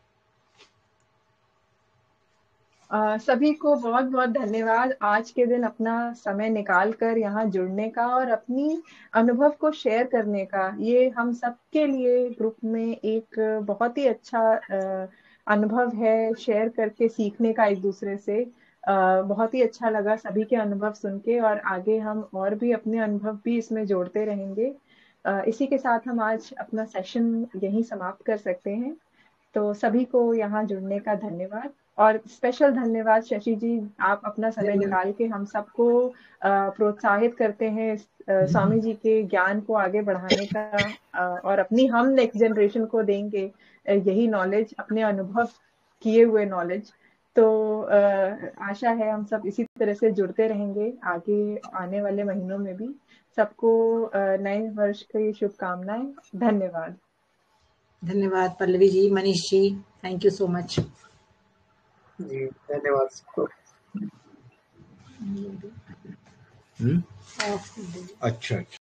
Uh, सभी को बहुत बहुत धन्यवाद आज के दिन अपना समय निकाल कर यहाँ जुड़ने का और अपनी अनुभव को शेयर करने का। ये हम सबके लिए ग्रुप में एक बहुत ही अच्छा uh, अनुभव है, शेयर करके सीखने का एक दूसरे से। uh, बहुत ही अच्छा लगा सभी के अनुभव सुन के, और आगे हम और भी अपने अनुभव भी इसमें जोड़ते रहेंगे। uh, इसी के साथ हम आज अपना सेशन यहीं समाप्त कर सकते हैं। तो सभी को यहाँ जुड़ने का धन्यवाद, और स्पेशल धन्यवाद शशि जी, आप अपना समय निकाल के हम सबको प्रोत्साहित करते हैं स्वामी जी के ज्ञान को आगे बढ़ाने का, और अपनी हम नेक्स्ट जनरेशन को देंगे यही नॉलेज, अपने अनुभव किए हुए नॉलेज। तो आशा है हम सब इसी तरह से जुड़ते रहेंगे आगे आने वाले महीनों में भी। सबको नए वर्ष की शुभकामनाएं। धन्यवाद। धन्यवाद Pallavi ji, Manish ji, thank you so much ji. धन्यवाद सबको। अच्छा अच्छा।